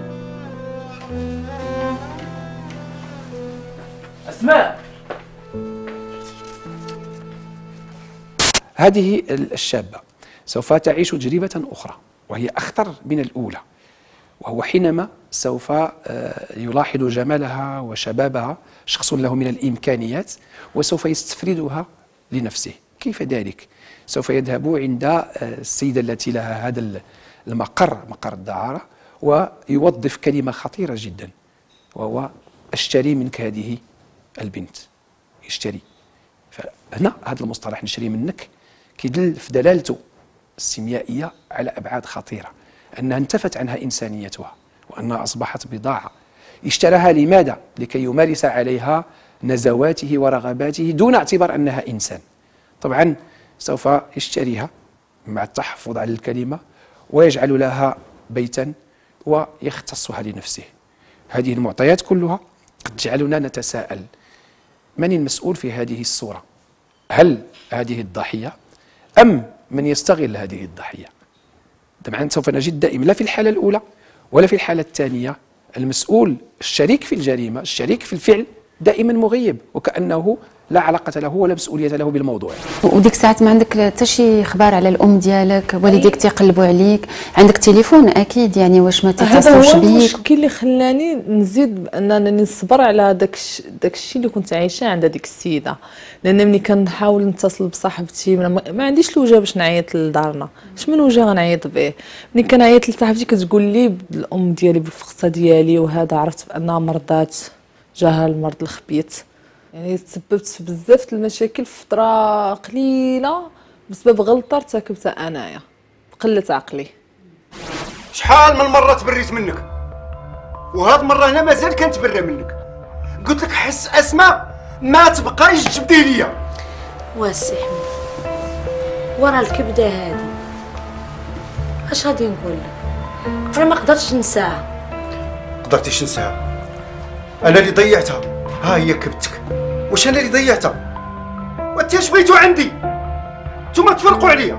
S10: هذه الشابة سوف تعيش تجربة أخرى وهي أخطر من الأولى، وهو حينما سوف يلاحظ جمالها وشبابها، شخص له من الإمكانيات، وسوف يستفردها لنفسه. كيف ذلك؟ سوف يذهب عند السيدة التي لها هذا المقر، مقر الدعارة، ويوظف كلمة خطيرة جدا، وهو اشتري منك هذه البنت. يشتري. فهنا هذا المصطلح نشري منك كيدل في دلالته السيميائية على أبعاد خطيرة، أنها انتفت عنها إنسانيتها، وأنها أصبحت بضاعة. اشتراها لماذا؟ لكي يمارس عليها نزواته ورغباته دون اعتبار أنها إنسان. طبعا سوف يشتريها مع التحفظ على الكلمة، ويجعل لها بيتا ويختصها لنفسه. هذه المعطيات كلها قد تجعلنا نتساءل: من المسؤول في هذه الصورة؟ هل هذه الضحية أم من يستغل هذه الضحية؟ طبعا سوف نجد دائما لا في الحالة الأولى ولا في الحالة الثانية المسؤول الشريك في الجريمة، الشريك في الفعل، دائما مغيب، وكأنه لا علاقة له ولا مسؤولية له بالموضوع.
S3: وديك الساعات ما عندك حتى شي اخبار على الام ديالك، والديك تيقلبوا عليك، عندك تليفون اكيد يعني، واش ما تتصلوش بيك؟
S4: هذا هو المشكل اللي خلاني نزيد انني نصبر على داك الشيء اللي كنت عايشه عند هذيك السيده، لان ملي كنحاول نتصل بصاحبتي ما عنديش الوجه باش نعيط لدارنا، اش من وجه غنعيط به؟ ملي كنعيط لصاحبتي كتقول لي الام ديالي بالفقصه ديالي، وهذا عرفت بانها مرضات، جاها المرض الخبيث. يعني تسببت في بزاف المشاكل في فتره قليله بسبب غلطه ارتكبتها انايا، قله عقلي.
S6: شحال من مره تبريت منك، وهاد المره هنا مازال كنتبرى منك. قلت لك حس اسماء ما تبقايش تجبدي ليا.
S5: واسي حمد، ورا الكبده هادي اش غادي نقول لك؟ انا ما قدرتش ننساها.
S6: قدرتيش ننساها؟ انا اللي ضيعتها. ها هي كبتك، واش انا اللي ضيعتها؟ وانت اش بغيتو عندي؟ نتوما تفرقوا عليا.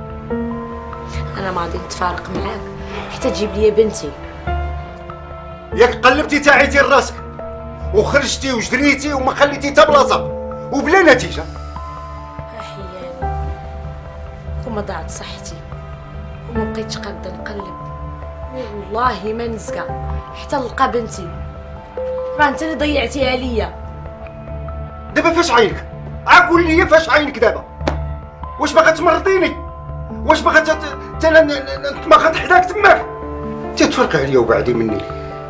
S5: انا ما غادي نتفارق معاك حتى تجيب لي بنتي.
S6: ياك قلبتي تاعيتي لراسك وخرجتي وجريتي وما خليتي حتى بلاصه وبلا نتيجه.
S5: احياني وما ضاعت صحتي وما بقيتش قادة نقلب، والله ما نزكى حتى نلقى بنتي. راه انت اللي ضيعتيها ليا.
S6: دابا فاش عينك؟ قول لي فاش عينك دابا؟ واش باغا تمرضيني؟ واش باغا نتمخض حداك تماك؟ انت تفرقي عليا وبعدي مني.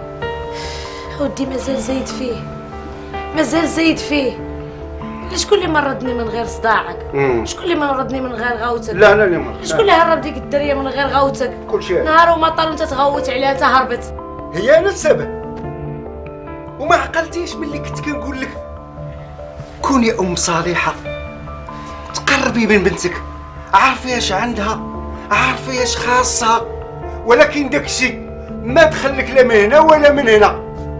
S5: ودي مازال زايد فيه، مازال زايد فيه. شكون اللي مرضني من غير صداعك؟ شكون اللي مرضني من غير غوتك؟
S6: لا انا اللي مرض.
S5: شكون اللي هرب ديك الدريه من غير غوتك؟
S6: كلشي
S5: نهار ومطر وانت تغوت عليها حتى هربت.
S6: هي انا السبب. وما عقلتيش ملي كنت كنقول لك كوني يا ام صالحه، تقربي من بنتك، عارفي اش عندها، عارفي اش خاصها، ولكن داكشي ما دخلك لا من هنا ولا من هنا.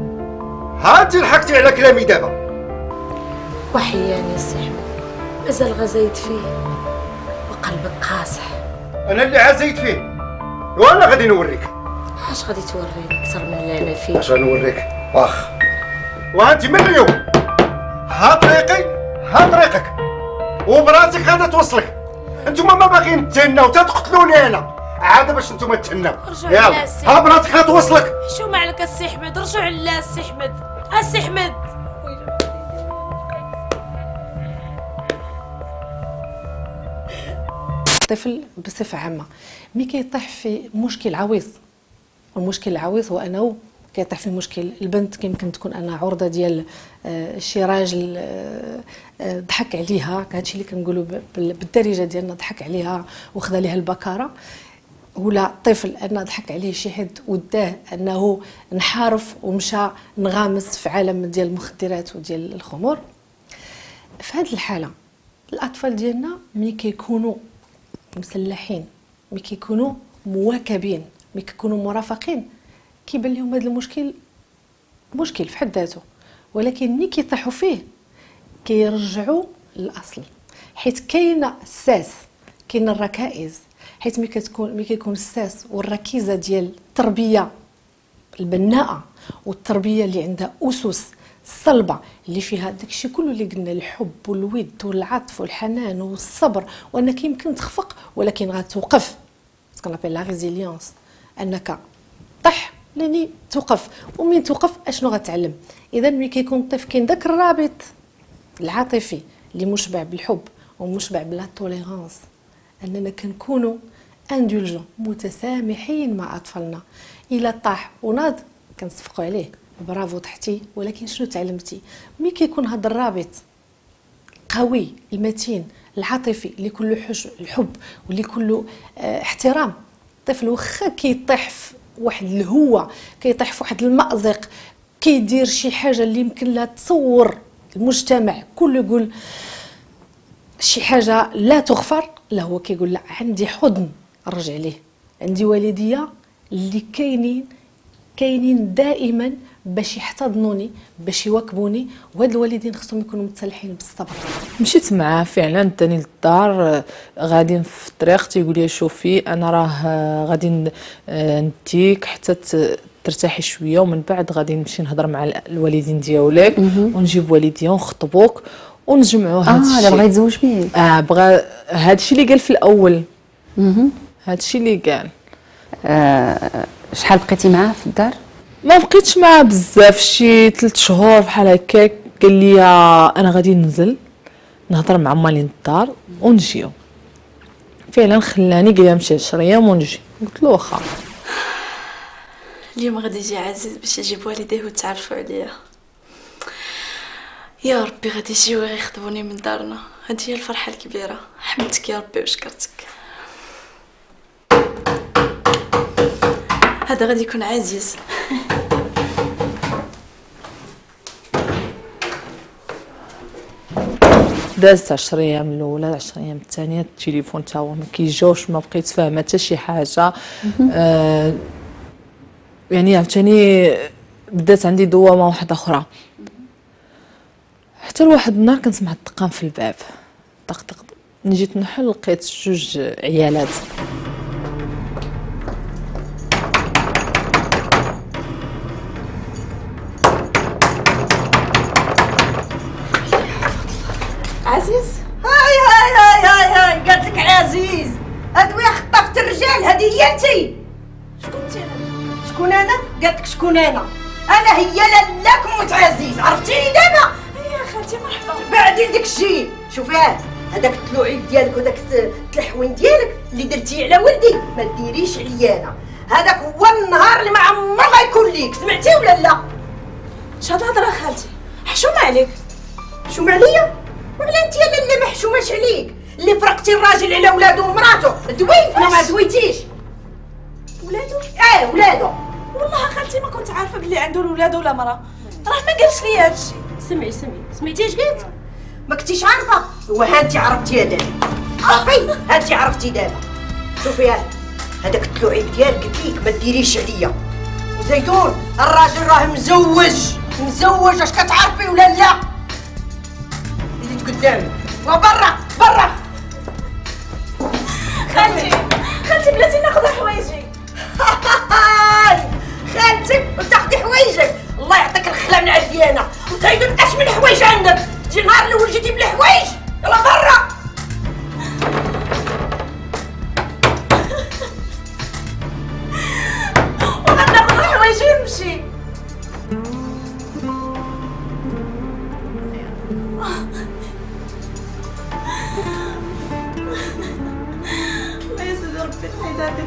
S6: ها انت لحقتي على كلامي دابا.
S5: وحياني يا سي حمد، مازال غزايد فيه وقلبك قاصح.
S6: انا اللي عزيت فيه، وانا غادي نوريك.
S5: اش غادي توريني اكثر من اللي انا فيه؟
S6: اش غنوريك؟ واخ وانت من اليوم ها طريقي ها طريقك، وبراسك غادا توصلك. انتوما ما باغيين تهناو تقتلوني انا، عاد باش نتوما تهناو. يلا ها براسك غتوصلك.
S5: حشومه عليك السي حمد، رجعوا على السي حمد. السي حمد
S7: الطفل بصفه عامه ملي كيطيح في مشكل عويص، والمشكل العويص هو انه كيطيح في مشكل. البنت يمكن تكون انها عرضه ديال شي راجل ضحك عليها، هادشي اللي كنقولوا بالدارجه ديالنا ضحك عليها وخذا ليها البكاره، ولا طفل انه ضحك عليه شي حد وداه انه انحرف ومشى نغامس في عالم ديال المخدرات وديال الخمور. في هذه الحاله الاطفال ديالنا ملي كيكونوا مسلحين، ملي كيكونوا مواكبين، ملي كيكونوا مرافقين، كيبان لهم هذا المشكل مشكل في حد ذاته، ولكن ملي كيطيحوا فيه كيرجعوا للاصل، حيت كاينه الساس، كاينه الركائز. حيت ملي كيكون الساس والركيزه ديال التربيه البناءه والتربيه اللي عندها اسس الصلبه اللي فيها داكشي كله اللي قلنا، الحب والود والعطف والحنان والصبر، وانك يمكن تخفق ولكن غتوقف، سكون لابيل لا ريزيليونس، انك طح لاني توقف، ومن توقف اشنو غتعلم؟ اذا ملي كيكون الطفل كاين داك الرابط العاطفي اللي مشبع بالحب ومشبع بلا توليرانس، اننا كنكونوا اندولجون متسامحين مع اطفالنا. الا طاح وناض كنصفقوا عليه برافو طحتي، ولكن شنو تعلمتي؟ ملي كيكون هذا الرابط قوي المتين العاطفي اللي كله الحب واللي كله احترام، الطفل واخا كيطيح في واحد الهوه، كيطيح في واحد المأزق، كيدير شي حاجه اللي يمكن لها تصور المجتمع كله يقول شي حاجه لا تغفر، لا هو كيقول لا عندي حضن نرجع ليه، عندي والديه اللي كاينين دائما باش يحتضنوني باش يواكبوني، وهاد الوالدين خصهم يكونوا متسلحين بالصبر.
S4: مشيت معاه فعلا تاني للدار، غاديين في الطريق تيقول لي شوفي انا راه غادي نديك حتى ترتاحي شويه، ومن بعد غادي نمشي نهضر مع الوالدين ديالك ونجيب والديا ونخطبوك ونجمعوا هذا الشيء.
S3: لا بغا يتزوج بيك.
S4: بغا هذا الشيء اللي قال في الاول. هذا الشيء اللي قال.
S3: شحال بقيتي معاه في الدار؟
S4: ما بقيتش معاه بزاف، شي 3 شهور بحال هكاك. قال لي انا غادي ننزل نهضر مع مالين الدار ونجيو. فعلا خلاني، قال لي نمشي 10 ايام ونجي. قلت له واخا.
S8: اليوم غادي يجي عزيز باش يجيب والديه وتعرفوا عليا. يا ربي غادي يجيو يخطبوني من دارنا، هذه هي الفرحه الكبيره. حمدتك يا ربي وشكرتك. هذا غادي يكون عزيز.
S4: دازت 10 ايام الاولى، 10 ايام الثانيه التليفون تا هو ما كيجاوش، ما بقيت فاهمه حتى شي حاجه. يعني عاوتاني بدات عندي دوامه واحده اخرى، حتى لواحد النهار كنسمع الدقان في الباب، طق طق. جيت نحل لقيت 2 عيالات.
S14: عزيز هاي هاي هاي هاي هاي قالت لك عزيز، ادويه خطفت الرجال، هذه هي انت. شكون انت؟ شكون انا؟ قالت لك شكون انا؟ انا هي لالاك موت عزيز، عرفتيني دابا؟ يا خالتي مرحبا. بعدي داك الشيء، شوفي هذاك التلوعيب ديالك وداك التلحوين ديالك اللي درتيه على ولدي ما ديريش عليا انا، هذاك هو النهار اللي ما عمر غيكون ليك، سمعتي ولا لا؟
S8: اش هاد الهضره خالتي؟ حشومه عليك.
S14: حشومه عليا؟ وعلى انت يا لاله ما حشوماش عليك، اللي فرقتي الراجل على ولادو ومراته، دوي انا ما دويتيش.
S8: ولادو؟
S14: ولادو.
S8: والله خالتي ما كنت عارفه بلي عنده ولاد ولا مرا، راه ما قالش لي هادشي.
S14: سمعتي اش قلت؟ ما كنتيش عارفه، وها انت عرفتي يا دابا. عرفي ها انت عرفتي دابا. شوفي هذاك التلوعيب ديالك قلت ليك ما ديريش عليا. وزيتون الراجل راه مزوج، اش كتعرفي ولا لا؟ اللي قدامي وبرا برا.
S8: خالتي بلاتي ناخذ حوايجي.
S14: خالتك وتاخدي حوايجك، الله يعطيك الخلا من عندي انا، وتايدو نقاش من الحوايج عندك، تجي النهار الاول جيتي بلا حوايج، يلا برا.
S8: وغناخذ حوايجي ونمشي. الله يسعد ربي حيداتك.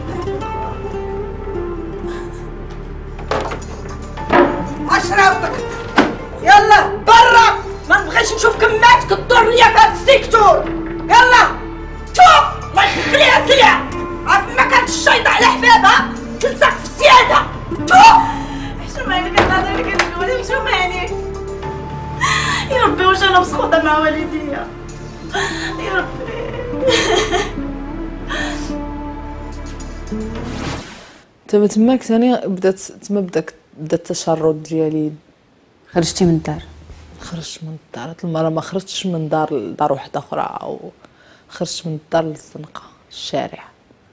S14: اشربك يلا برا، ما نبغيش نشوف كماتك تدور ليا في هذا السيكتور. يلا تو الله يخليها سلع، عارف ما كانت الشيطه على حبابها تلصق في السياده. تو
S8: حشومه عليك الهضره اللي كتقولي، حشومه عليك يا ربي. واش انا مسخوطه مع والديا يا ربي.
S4: تماك ثاني بدا التشرد ديالي.
S3: خرجتي من الدار؟
S4: خرجت من الدار هاد المره، ما خرجتش من دار لدار واحده اخرى، او خرجت من الدار للزنقه الشارع.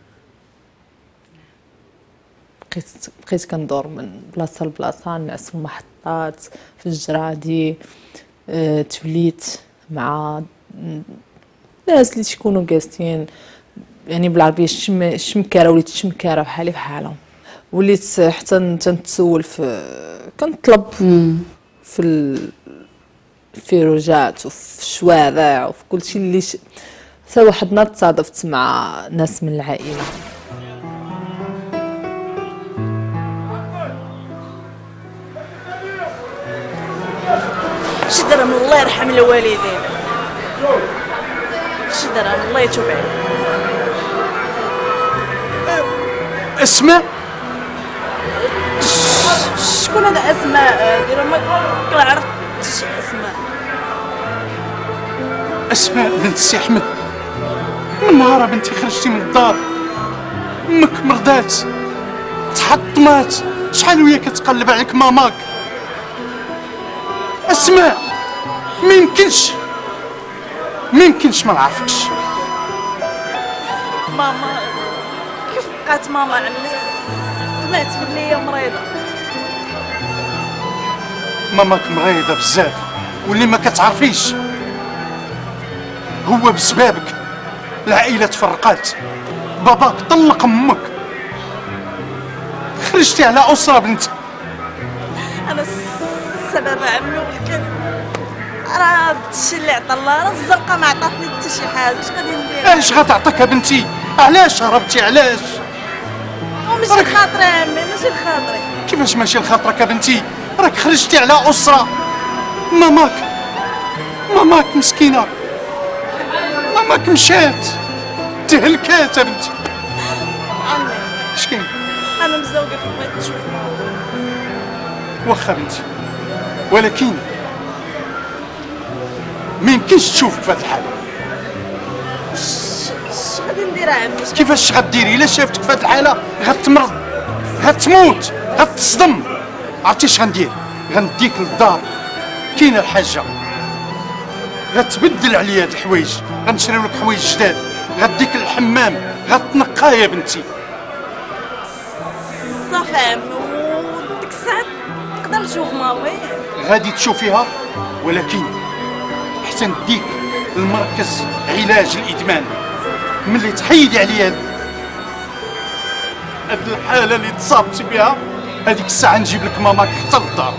S4: بقيت كندور من بلاصه لبلاصه، نعس في المحطات في الجرادي. توليت مع الناس اللي تكونوا جالسين يعني بالعربيه الشمكاره، وليت شمكاره بحالي بحالهم. وليت حتى تنتسول كنطلب في الفيروجات وفي الشوارع وفي كل شيء اللي حتى واحد النهار تصادفت مع ناس من العائله.
S8: شدرا من الله يرحم الوالدين، شدرا من الله يتوب عليه.
S10: اسماء
S8: شكون هذا اسماء؟ ديروا ما كنعرف شي اسماء.
S10: اسماء بنت السي احمد، من نهار بنتي خرجتي من الدار امك مرضات تحطمات، شحال وهي كتقلب عليك ماماك. اسماء ميمكنش ما نعرفكش.
S8: ماما كيف بقات ماما عمي؟ سمعت بلي هي مريضه.
S10: ماماك مريضه بزاف واللي ما كتعرفيش هو بسبابك العائله تفرقات. باباك طلق امك، خرجتي على اسره بنتي.
S8: انا السبب عمي، ولكن راه هادشي اللي عطا الله، راه الزرقاء ما عطاتني حتى شي حاجه. اش غادي ندير؟
S10: اش غتعطيك بنتي؟ علاش هربتي؟ علاش؟
S8: وماشي لخاطري عمي، ماشي لخاطري.
S10: كيفاش ماشي لخاطرك بنتي؟ راك خرجتي على اسره. ماماك مسكينه، ماماك مشات تهلكات بنتي.
S8: عمي
S10: اش كاين؟
S8: انا مزوقه في بغيت نشوف ماما.
S10: واخا بنتي، ولكن ميمكنش تشوفك في هاد الحاله.
S8: اش غادي ندير عمي؟
S10: كيفاش غديري؟ الا شافتك في هاد الحاله غتمرض، غتموت، غتصدم. عرفتي اش غندير؟ غنديك للدار، كاينه الحاجه غتبدل عليا هاد الحوايج، غنشريو لك حوايج جداد، غديك للحمام، غتنقى يا بنتي.
S8: صافي عمي، وديك الساعه نقدر نشوف ماما.
S10: غادي تشوفيها، ولكن حتى نديك المركز علاج الادمان. ملي تحيدي عليا هاد الحاله اللي تصابتي بها، هذيك الساعه نجيب لك ماماك حتى للدار.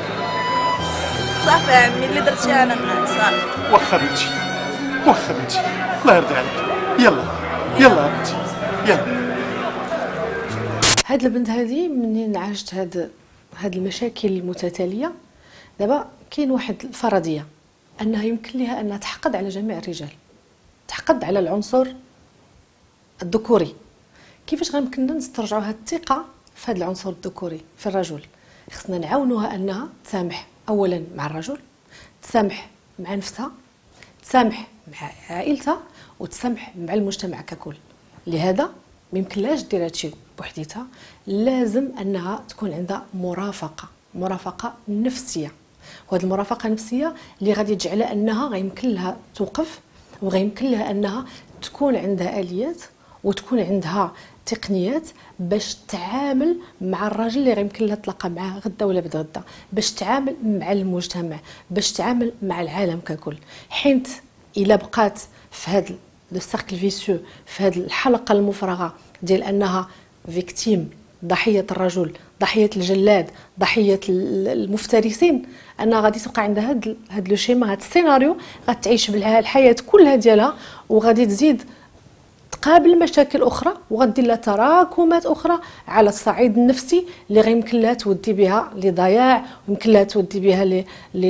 S8: صافي عمي، اللي درتي انا معاك صافي.
S10: واخا بنتي، واخا بنتي، الله يرضي عليك. يلا بنتي، يلا.
S7: هاد البنت هذه منين عاشت هاد المشاكل المتتاليه، دابا كاين واحد الفرضيه انها يمكن لها انها تحقد على جميع الرجال، تحقد على العنصر الذكوري. كيفاش غيمكننا نسترجعوا هاد الثقه في هاد العنصر الذكوري في الرجل؟ خصنا نعاونوها انها تسامح اولا مع الرجل، تسامح مع نفسها، تسامح مع عائلتها، وتسامح مع المجتمع ككل. لهذا ما يمكنلاش دير هادشي بوحديتها، لازم انها تكون عندها مرافقه نفسيه. وهذه المرافقه النفسيه اللي غادي تجعلها انها غيمكن لها توقف، وغيمكن لها انها تكون عندها اليات وتكون عندها تقنيات باش تعامل مع الراجل اللي غيمكن لها تلاقى معاه غدا ولا بعد غدا، باش تعامل مع المجتمع، باش تعامل مع العالم ككل. حيت الا بقات في هذا لو سيركل فيسيو، في هذه الحلقه المفرغه ديال انها فيكتيم، ضحيه الرجل، ضحيه الجلاد، ضحيه المفترسين، انها غادي تبقى عندها هاد لو شيما، هاد السيناريو، غتعيش بالحياه كلها ديالها، وغادي تزيد تقابل مشاكل اخرى، وغدير لها تراكمات اخرى على الصعيد النفسي اللي غيمكن لها تودي بها لضياع، ويمكن لها تودي بها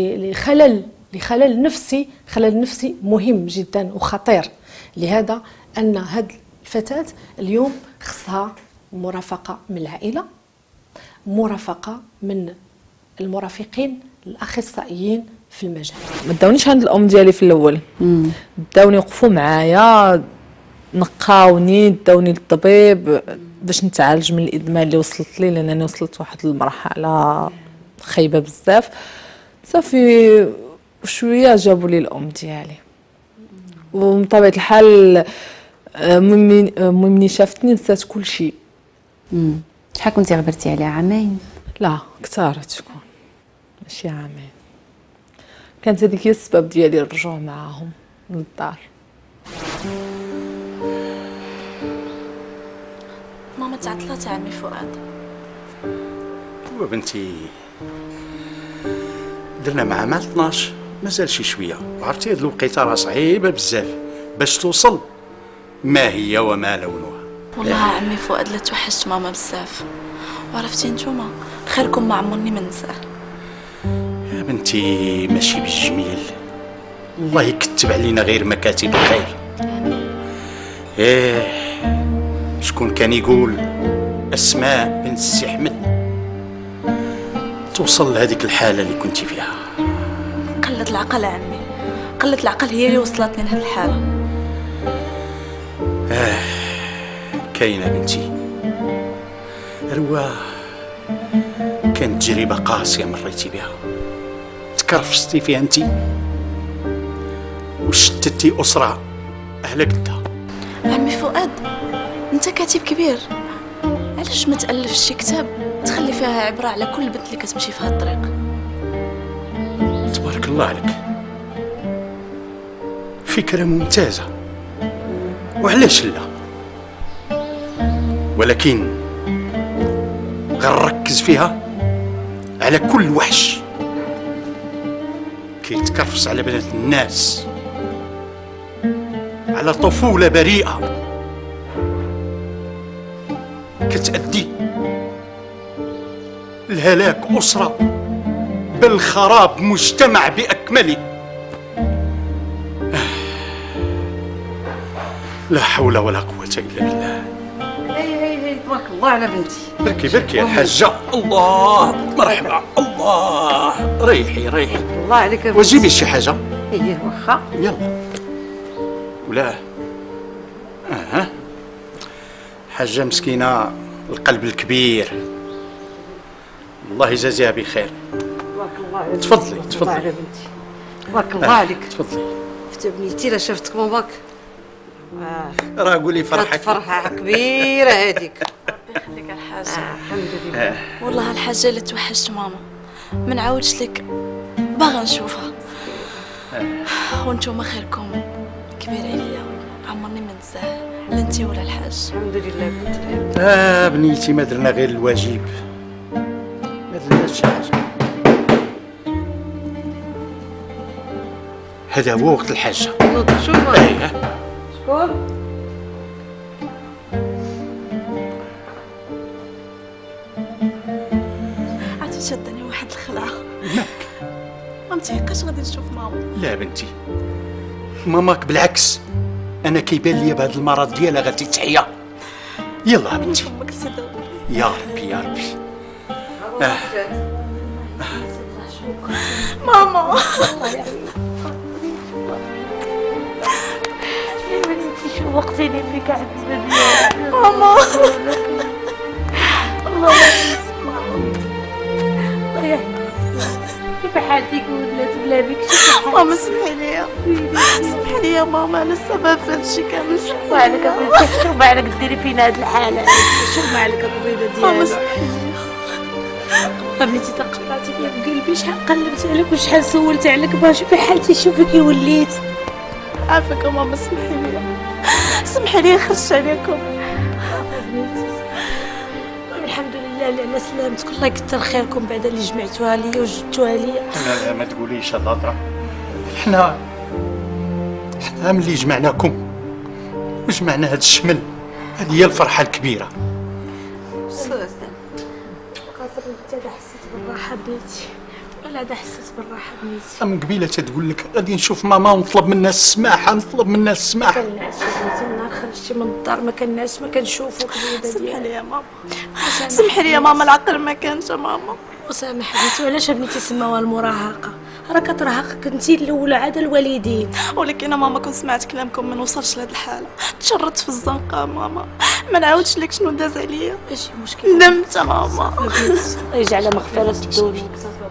S7: لخلل نفسي. خلل نفسي مهم جدا وخطير. لهذا ان هاد الفتاه اليوم خصها مرافقه من العائله، مرافقه من المرافقين الاخصائيين في المجال.
S4: ما داونيش عند الام ديالي في الاول، داوني يوقفوا معايا، نقاوني، داوني للطبيب باش نتعالج من الادمان اللي وصلت لي، لانني وصلت واحد المرحله خايبه بزاف. صافي شويه جابوا لي الام ديالي، ومن طبيعه الحال ملي شافتني نسات كل شيء.
S3: شحال كنتي غبرتي عليها؟ عامين؟
S4: لا كثار تكون، ماشي عامين. كانت هذيك هي السبب ديالي الرجوع معاهم للدار.
S8: ماما تعطلات عمي فؤاد،
S15: وبنتي درنا مع مال 12 مازال شي شويه، وعرفتي هاد الوقيته راه صعيبه بزاف باش توصل ما هي وما لونها.
S16: والله عمي فؤاد لا توحشت ماما بزاف، وعرفتي نتوما خيركم ما عمرني ما ننساه.
S15: يا بنتي ماشي بالجميل، الله يكتب علينا غير مكاتب الخير. شكون كان يقول اسماء بنت السي احمد توصل لهذيك الحاله اللي كنتي فيها؟
S16: قلة العقل عمي، قلة العقل هي اللي وصلتني لهذه الحاله.
S15: كاينه بنتي رواه، كانت تجربه قاسيه مريتي بها، تكرفستي فيها انت وشتتي اسره على قدها.
S16: عمي فؤاد انت كاتب كبير، علاش ما تالفش شي كتاب تخلي فيها عبره على كل بنت اللي كتمشي في هذا الطريق؟
S15: تبارك الله عليك، فكره ممتازه وعلاش لا، ولكن غنركز فيها على كل وحش كيتكرفس على بنات الناس، على طفولة بريئة كتأدي لهلاك أسرة بل خراب مجتمع بأكمله. لا حول ولا قوة إلا بالله.
S14: هي تبارك الله على بنتي.
S15: بركي بركي يا الحاجة. الله مرحبا. الله ريحي ريحي.
S14: الله عليك يا بنتي.
S15: وجيبي شي حاجة.
S14: ايه واخا.
S15: يلا. ولا حاجة مسكينة القلب الكبير، الله يجازيها بخير.
S14: تبارك الله عليك.
S15: تفضلي تفضلي.
S14: على بنتي. تبارك الله عليك.
S15: تفضلي.
S14: شفت بنيتي لا شفتك ماماك.
S15: راه قولي فرحك.
S14: فرحة كبيرة هذيك.
S16: ربي يخليك الحاجة.
S14: الحمد لله.
S16: والله الحاجة اللي توحشت ماما ما نعاودش لك، باغا نشوفها. وانتوما خيركم كبير عليا، عمرني ما ننساه، لا انتي ولا الحاج.
S14: الحمد لله بنتي.
S15: بنيتي ما درنا غير الواجب، ما درناش شي حاجة. هذا هو وقت الحاجة.
S14: شوف شكون؟
S16: عرفتي شدني واحد الخلعة. ما متيقاش غادي نشوف ماما.
S15: لا بنتي، ماماك بالعكس، انا كيبان لي بهذا المرض ديالها غادي تحيا. يلا بنتي. يا ربي يا ربي.
S16: ماما
S14: يا بنتي شوقتيني بك على
S16: ماما.
S14: الله كيف حالتك ولات بلا بك؟
S16: ماما سمحي لي، سمحي لي يا ماما، انا السبب في هادشي كامل.
S14: شو مالك بنتي؟ شو مالك ديري فينا هاد الحالة؟ شو مالك الطبيبة ديالك؟
S16: ماما سمحي لي.
S14: بنتي تقطعتي لي بقلبي، شحال قلبت عليك وشحال سولت عليك باش شوفي حالتي، شوفي كي وليت.
S16: عافاك ماما، سمحي لي سمحي لي خرجت عليكم.
S14: الحمد لله اللي على سلامتك، الله يكثر خيركم بعد اللي جمعتوها ليا وجبتوها ليا.
S15: لا ما تقوليش الهضره، حنا ملي جمعناكم وجمعنا هاد الشمل، هذه هي الفرحه الكبيره.
S14: قاسم انت هذا حسيت بالراحه بنيتي، ولا هذا حسيت بالراحه بنيتي.
S15: من قبيله تقول لك غادي نشوف ماما ونطلب منها السماحه، نطلب منها السماحه.
S14: كنعس بنتي من نهار خرجتي من الدار ما كنعس، ما كنشوفك.
S16: سمحي لي يا ماما، سمحي لي يا ماما، العقل ما كانش يا ماما.
S14: وسامح بنتي، وعلاش بنتي سماوها المراهقه؟ راه كترهقك انت الاولى عاد الوالدين.
S16: ولكن ماما كنت سمعت كلامكم ما نوصلش لهاد الحاله، تشردت في الزنقه ماما، ما نعاودش لك شنو داز عليا.
S14: ماشي مشكل،
S16: ندمت ماما.
S14: الله يجعلها مغفره الذنوب.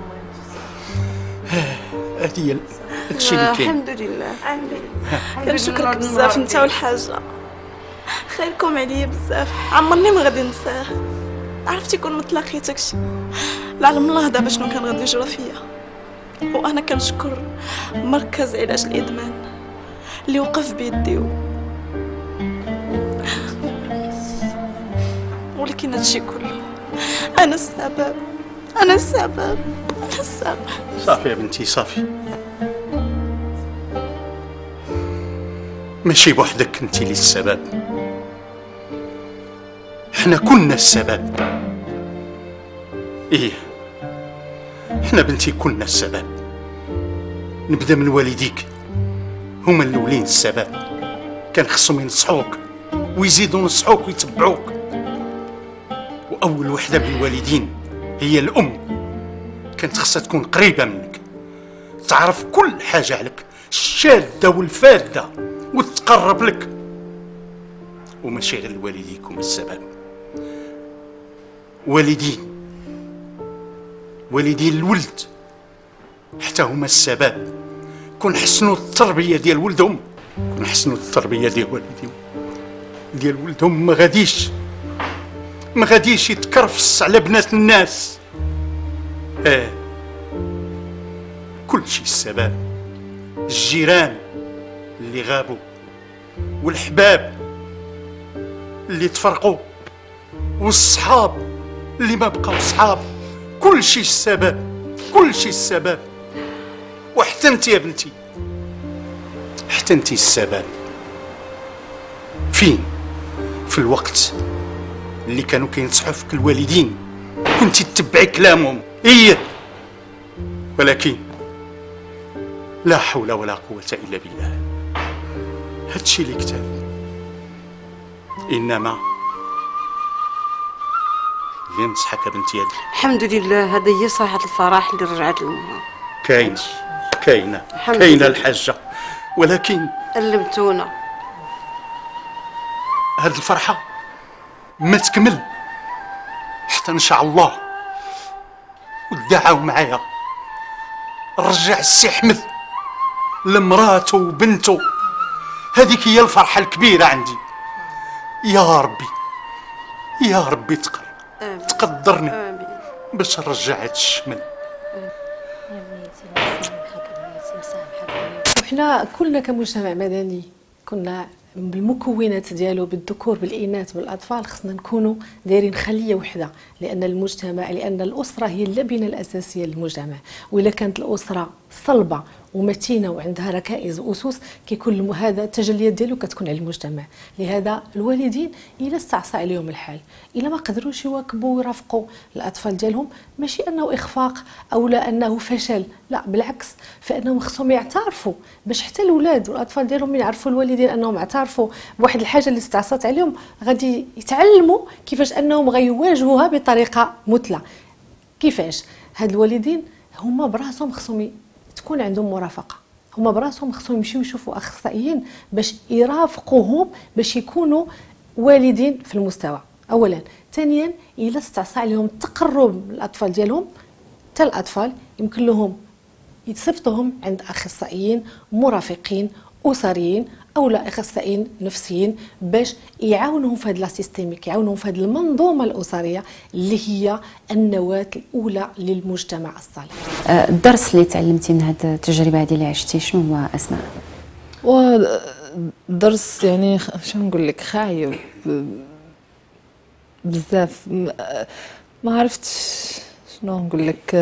S15: هذه هي الشيء اللي كاين.
S16: الحمد لله كنشكرك بزاف انت والحاجه، خيركم عليا بزاف، عمرني ما غادي ننساه. عرفتي كون ما تلاقيتكش لعلم الله دابا شنو كان غادي يجرى فيا. وانا كنشكر مركز علاج الادمان اللي وقف بيدي ولكن هادشي كله أنا السبب، أنا السبب، أنا السبب.
S15: صافي يا بنتي صافي، ماشي بوحدك انت اللي السبب، احنا كنا السبب. ايه احنا بنتي كنا السبب. نبدا من والديك، هما الاولين السبب. كان خصهم ينصحوك ويزيدوا ينصحوك ويتبعوك. واول وحده من الوالدين هي الام، كانت خصها تكون قريبه منك، تعرف كل حاجه عليك، الشاده والفاده، وتقرب لك. وماشي غير والديكم السبب، والدين الولد حتى هما السبب. كون حسنوا التربيه ديال ولدهم، كون حسنوا التربيه ديال ولدهم ما غاديش يتكرفس على بنات الناس. كل شيء السبب. الجيران اللي غابوا، والحباب اللي تفرقوا، والصحاب اللي ما بقاو صحاب. كل شيء السبب، كل شيء السبب. وحتى انت يا بنتي، حتى انت السبب. فين؟ في الوقت اللي كانوا كينصحوا فيك الوالدين كنتي تتبعي كلامهم. ولكن لا حول ولا قوة إلا بالله. هادشي اللي كتاب. إنما اللي نصحك يا بنتي هادي،
S9: الحمد لله، هذه هي صيحة الفرح اللي رجعت لأمها.
S15: كاينة الحاجة، ولكن
S9: علمتونا
S15: هاد الفرحة ما تكمل حتى إن شاء الله ودعاو معايا رجع السي أحمد لمراته وبنته. هذيك هي الفرحة الكبيرة عندي. يا ربي تقدرني باش نرجع هاد الشمل.
S7: وحنا كلنا كمجتمع مدني كنا بالمكونات ديالو، بالذكور بالإناث بالأطفال، خصنا نكونوا دايرين خلية وحدة، لأن الأسرة هي اللبنة الأساسية للمجتمع. وإلا كانت الأسرة صلبة ومتينة وعندها ركائز وأسس، كيكون هذا التجليات ديالو كتكون على المجتمع. لهذا الوالدين إلا استعصى عليهم الحال، إلا ما قدروش يواكبوا ويرافقوا الأطفال ديالهم، ماشي أنه إخفاق أو لا أنه فشل، لا بالعكس، فإنهم خصهم يعترفوا، باش حتى الأولاد والأطفال ديالهم يعرفوا الوالدين أنهم اعترفوا بواحد الحاجة اللي استعصت عليهم، غادي يتعلموا كيفاش أنهم غيواجهوها بطريقة مثلى. كيفاش؟ هاد الوالدين هما براسهم خصهم تكون عندهم مرافقه، هما براسهم خصهم يمشيو يشوفوا اخصائيين باش يرافقوهم باش يكونوا والدين في المستوى. اولا. ثانيا، الا استعصى عليهم التقرب الاطفال ديالهم، حتى الاطفال يمكن لهم يتصيفطوهم عند اخصائيين مرافقين اسريين او لا اخصائيين نفسيين باش يعاونوهم في هذا السيستيميك، يعاونوهم في هذه المنظومه الاسريه اللي هي النواه الاولى للمجتمع الصالح.
S3: الدرس اللي تعلمتي من هذه التجربه هذه اللي عشتي شنو هو اسماء؟
S4: ودرس يعني شنو نقول لك، خايب بزاف. ما عرفتش شنو نقول لك.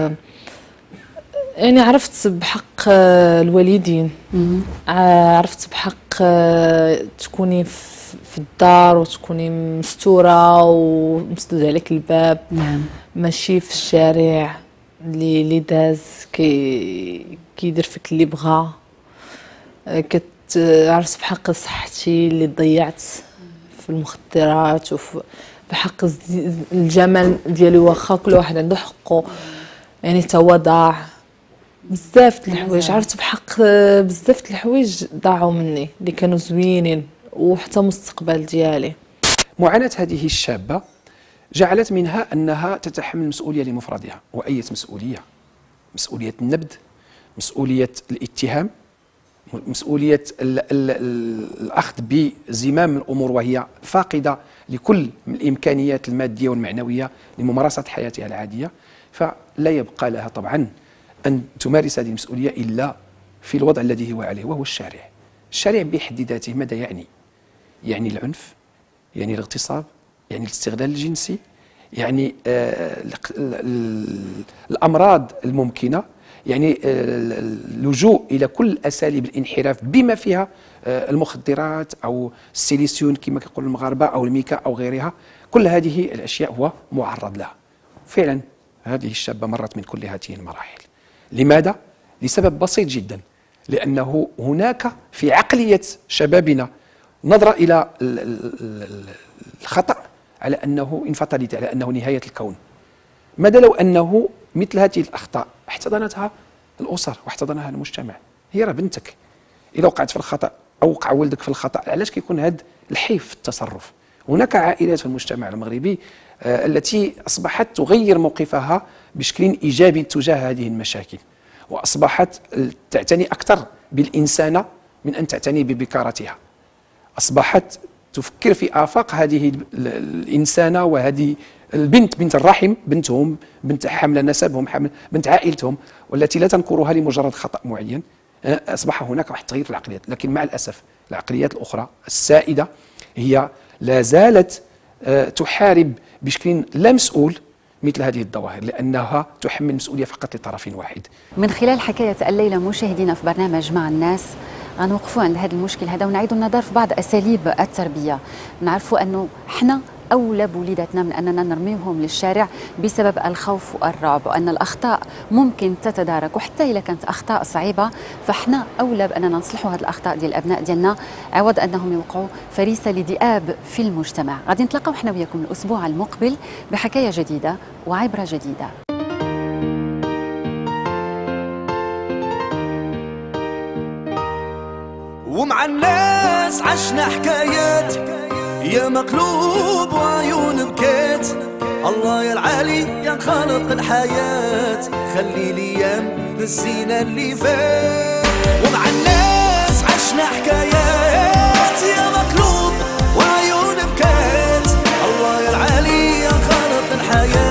S4: يعني عرفت بحق الوالدين، عرفت بحق تكوني في الدار وتكوني مستوره ومسدود عليك الباب.
S3: نعم.
S4: ماشي في الشارع اللي داز كيدير فيك اللي بغا. عرفت بحق صحتي اللي ضيعت في المخدرات، بحق الجمال ديالي، واخا كل واحد عنده حقه، يعني تواضع. بزاف د الحوايج عرفت بحق، بزاف د الحوايج ضاعوا مني اللي كانوا زوينين، وحتى مستقبل ديالي.
S10: معاناة هذه الشابة جعلت منها أنها تتحمل مسؤولية لمفردها، وأية مسؤولية؟ مسؤولية النبذ، مسؤولية الاتهام، مسؤولية الأخذ بزمام الأمور وهي فاقدة لكل الإمكانيات المادية والمعنوية لممارسة حياتها العادية. فلا يبقى لها طبعا أن تمارس هذه المسؤولية إلا في الوضع الذي هو عليه، وهو الشارع. الشارع بحد ذاته ماذا يعني؟ يعني العنف، يعني الاغتصاب، يعني الاستغلال الجنسي، يعني الأمراض الممكنة، يعني اللجوء إلى كل أساليب الانحراف بما فيها المخدرات أو السيليسيون كما كيقول المغاربة أو الميكا أو غيرها. كل هذه الأشياء هو معرض لها. فعلا هذه الشابة مرت من كل هذه المراحل. لماذا؟ لسبب بسيط جدا، لأنه هناك في عقلية شبابنا نظرة إلى الخطأ على أنه انفطاليتي، على أنه نهاية الكون. ماذا لو أنه مثل هذه الأخطاء احتضنتها الأسر واحتضنها المجتمع؟ هي راه بنتك، إذا وقعت في الخطأ أو وقع ولدك في الخطأ، علاش كيكون هذا الحيف في التصرف؟ هناك عائلات في المجتمع المغربي التي أصبحت تغير موقفها بشكل إيجابي تجاه هذه المشاكل، وأصبحت تعتني أكثر بالإنسانة من أن تعتني ببكارتها. أصبحت تفكر في آفاق هذه الإنسانة وهذه البنت، بنت الرحم، بنتهم، بنت حاملة نسبهم، حامل بنت عائلتهم، والتي لا تنكرها لمجرد خطأ معين. أصبح هناك واحد التغيير في العقليات، لكن مع الأسف العقليات الأخرى السائدة هي لا زالت تحارب بشكل لا مسؤول مثل هذه الظواهر، لأنها تحمل مسؤولية فقط لطرف واحد.
S3: من خلال حكاية الليلة مشاهدينا في برنامج مع الناس غنوقفوا عند هذا المشكل هذا ونعيدوا النظر في بعض أساليب التربية. نعرفوا أنه احنا أولى بوليداتنا من أننا نرميهم للشارع بسبب الخوف والرعب، وأن الأخطاء ممكن تتدارك، وحتى إذا كانت أخطاء صعيبة فإحنا أولى بأننا نصلحوا هذه الأخطاء ديال الأبناء ديالنا عوض أنهم يوقعوا فريسة لذئاب في المجتمع. غادي نتلاقاو احنا وياكم الأسبوع المقبل بحكاية جديدة وعبرة جديدة.
S2: ومع الناس عشنا حكايات، يا مقلوب وعيون بكيت. الله يا العالي يا خالق الحياة، خلي الايام بالزينة اللي فات. ومع الناس عشنا حكايات، يا مقلوب وعيون بكيت. الله يا العالي يا خالق الحياة.